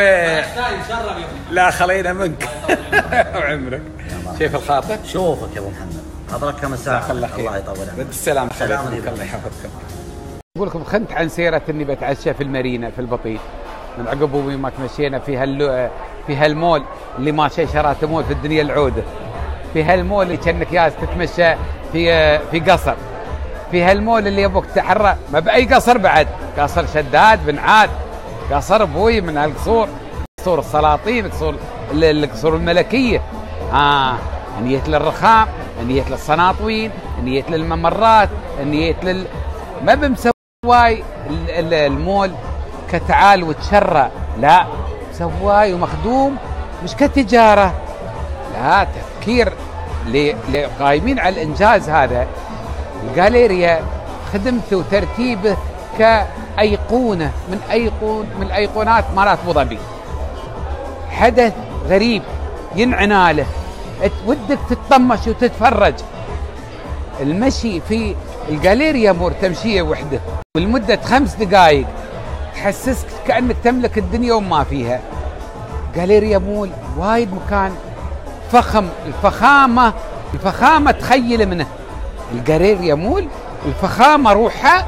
Speaker 1: لا خلينا منك. وعمرك. كيف الخاطر؟ شوفك يا ابو محمد. حضرك كم ساعة. الله يطول عمرك. بالسلامة. الله يحفظكم. اقول لكم خنت عن سيرة اني بتعشى في المارينا في البطيء، من عقب ابوي ما تمشينا في هالمول اللي ما شيشرات مول في الدنيا العودة، في هالمول اللي كأنك جالس تتمشى في قصر، في هالمول اللي يبوك تحرى ما بأي قصر، بعد قصر شداد بن عاد، قصر ابوي من هالقصور، قصور السلاطين، القصور الملكية. نية للرخام، نية للسناطوين، نية للممرات، نية ما بمسواي المول كتعال وتشرى، لا مسواي ومخدوم مش كتجارة، لا تفكير قايمين على الإنجاز. هذا الجاليريا خدمته وترتيبه كأيقونة من أيقونات مالات أبو ظبي، حدث غريب ينعنى له، ودك تتطمش وتتفرج. المشي في الجاليريا مور تمشية وحده والمدة 5 دقائق تحسسك كأنك تملك الدنيا وما فيها. جاليريا مول وايد مكان فخم، الفخامة تخيل منه. الجاليريا مول الفخامة روحها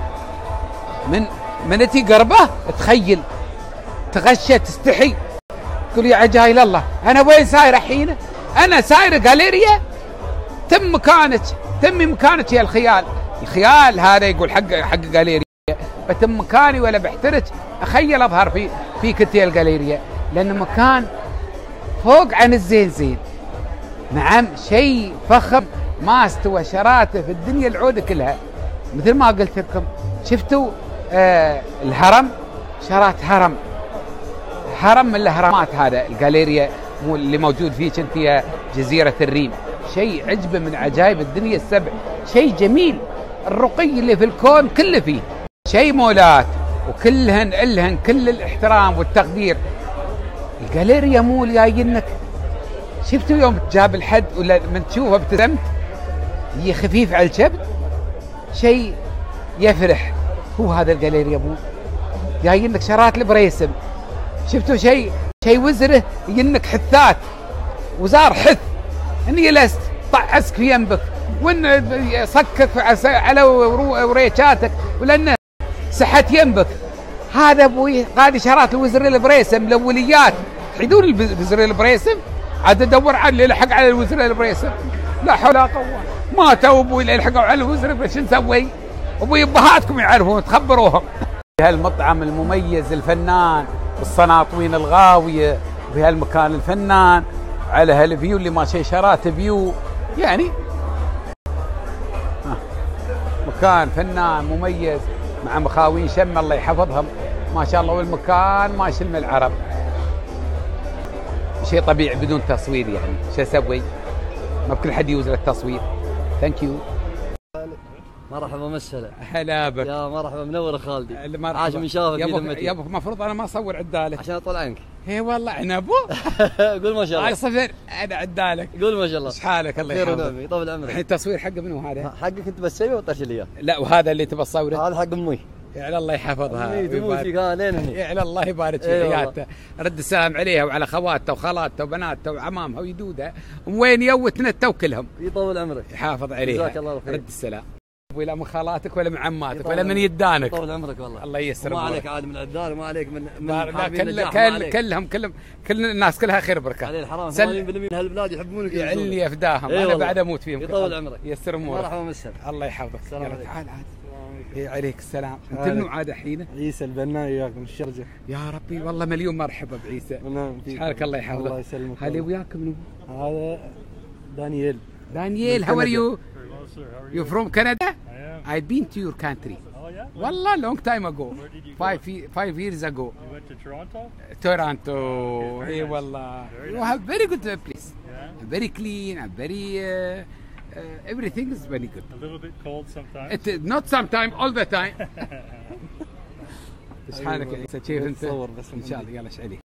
Speaker 1: من تي قربه تخيل، تغشى تستحي، تقول يا عجايل الله انا وين ساير الحين؟ انا ساير جاليريا تم مكانك يا الخيال هذا يقول حق جاليريا، بتم مكاني ولا بحترج اخيل اظهر فيك انت الجاليريا، لان مكان فوق عن الزين. نعم شيء فخم ما استوى شراته في الدنيا العودة كلها. مثل ما قلت لكم شفتوا الهرم، شرات هرم من الاهرامات، هذا الجاليريا اللي موجود فيه انت جزيرة الريم، شيء عجبه من عجائب الدنيا السبع، شيء جميل. الرقي اللي في الكون كله فيه، شيء مولات وكلهن إلهن كل الاحترام والتقدير. الجاليريا مول جايينك، شفتوا يوم جاب الحد ولا من تشوفه ابتسمت، هي خفيف على الكبد، شيء يفرح. هو هذا الجاليريا مول جايينك شرات البريسم، شفتوا شيء وزره يجينك حثات، وزار حث اني لست طعسك في ينبك وان صكك على وريشاتك ولانه سحت ينبك. هذا ابوي قاعد اشارات الوزير البريسم الاوليات. تحيدون الوزير البريسم عاد ادور على اللي يلحق على الوزير البريسم. لا حول ولا قوه. ماتوا ابوي اللي يلحقوا على الوزير البريسم. شو نسوي؟ ابوي ابهاتكم يعرفون تخبروهم. بهالمطعم المميز الفنان والسناطوين الغاويه في هالمكان الفنان على هالفيو اللي ما شي شرات فيو يعني مكان فنان مميز مع مخاوين شم الله يحفظهم ما شاء الله. والمكان ما يشم العرب. شيء طبيعي بدون تصوير يعني شو اسوي؟ ما بكل حد يوزر التصوير. ثانك يو.
Speaker 10: مرحبا مسهلا.
Speaker 1: هلا بك.
Speaker 10: يا مرحبا منور خالدي.
Speaker 1: عاش
Speaker 10: من شافك
Speaker 1: يا ابوك المفروض انا ما اصور عدالك
Speaker 10: عشان اطول عنك.
Speaker 1: اي والله عنبو.
Speaker 10: قول ما شاء الله.
Speaker 1: هاي صفر انا عدالك.
Speaker 10: قول ما شاء الله.
Speaker 1: ايش حالك؟ الله يحفظك.
Speaker 10: خير يطول عمرك.
Speaker 1: الحين التصوير حق منو هذا؟
Speaker 10: حقك انت بس سوي وطرش لي اياه.
Speaker 1: لا وهذا اللي تبى تصوره؟
Speaker 10: هذا حق امي.
Speaker 1: على الله يحفظها.
Speaker 10: تموت فيك لين هني.
Speaker 1: على الله يبارك في حياتها. رد السلام عليها وعلى خواتها وخالاتها وبناتها وعمامها ويدودها. وين يوتنا كلهم.
Speaker 10: يطول عمرك.
Speaker 1: يحافظ عليها.
Speaker 10: جزاك الله خير.
Speaker 1: رد السلام. ولا من خالاتك ولا من عماتك ولا من يدانك.
Speaker 10: طول عمرك والله.
Speaker 1: الله ييسر.
Speaker 10: ما عليك عاد من العدال وما عليك من
Speaker 1: كل الناس كلها خير بركه.
Speaker 10: عليه الحرام 80% من هالبلاد يحبونك.
Speaker 1: يعلي افداهم. انا بعد اموت فيهم.
Speaker 10: يطول عمرك.
Speaker 1: ييسر امورك.
Speaker 10: مرحبا مسهل.
Speaker 1: الله يحفظك. تعال عاد. عليك السلام. انت منو عاد الحين؟
Speaker 11: عيسى البناي وياكم الشرجه.
Speaker 1: يا ربي والله مليون مرحبا بعيسى. حالك الله يحفظك.
Speaker 11: الله يسلمك.
Speaker 1: هذا وياك منو؟
Speaker 11: هذا دانيال.
Speaker 1: Daniel, how are you? You from Canada? I've been to your country.
Speaker 12: Oh yeah?
Speaker 1: Wallah, long time ago.
Speaker 12: Where did you go?
Speaker 1: 5 years ago.
Speaker 12: You went to Toronto?
Speaker 1: Toronto.
Speaker 12: Okay,
Speaker 1: Hey,
Speaker 12: nice.
Speaker 1: wallah.
Speaker 12: Very
Speaker 1: You
Speaker 12: nice.
Speaker 1: have very good place.
Speaker 12: Yeah.
Speaker 1: Very clean and very everything is very good.
Speaker 12: A little bit cold sometimes.
Speaker 1: It is not sometimes, all the time. ايش حالك يا عيسى؟ كيف انت؟
Speaker 11: تصور بس
Speaker 1: ان شاء الله. يلا اشعلي.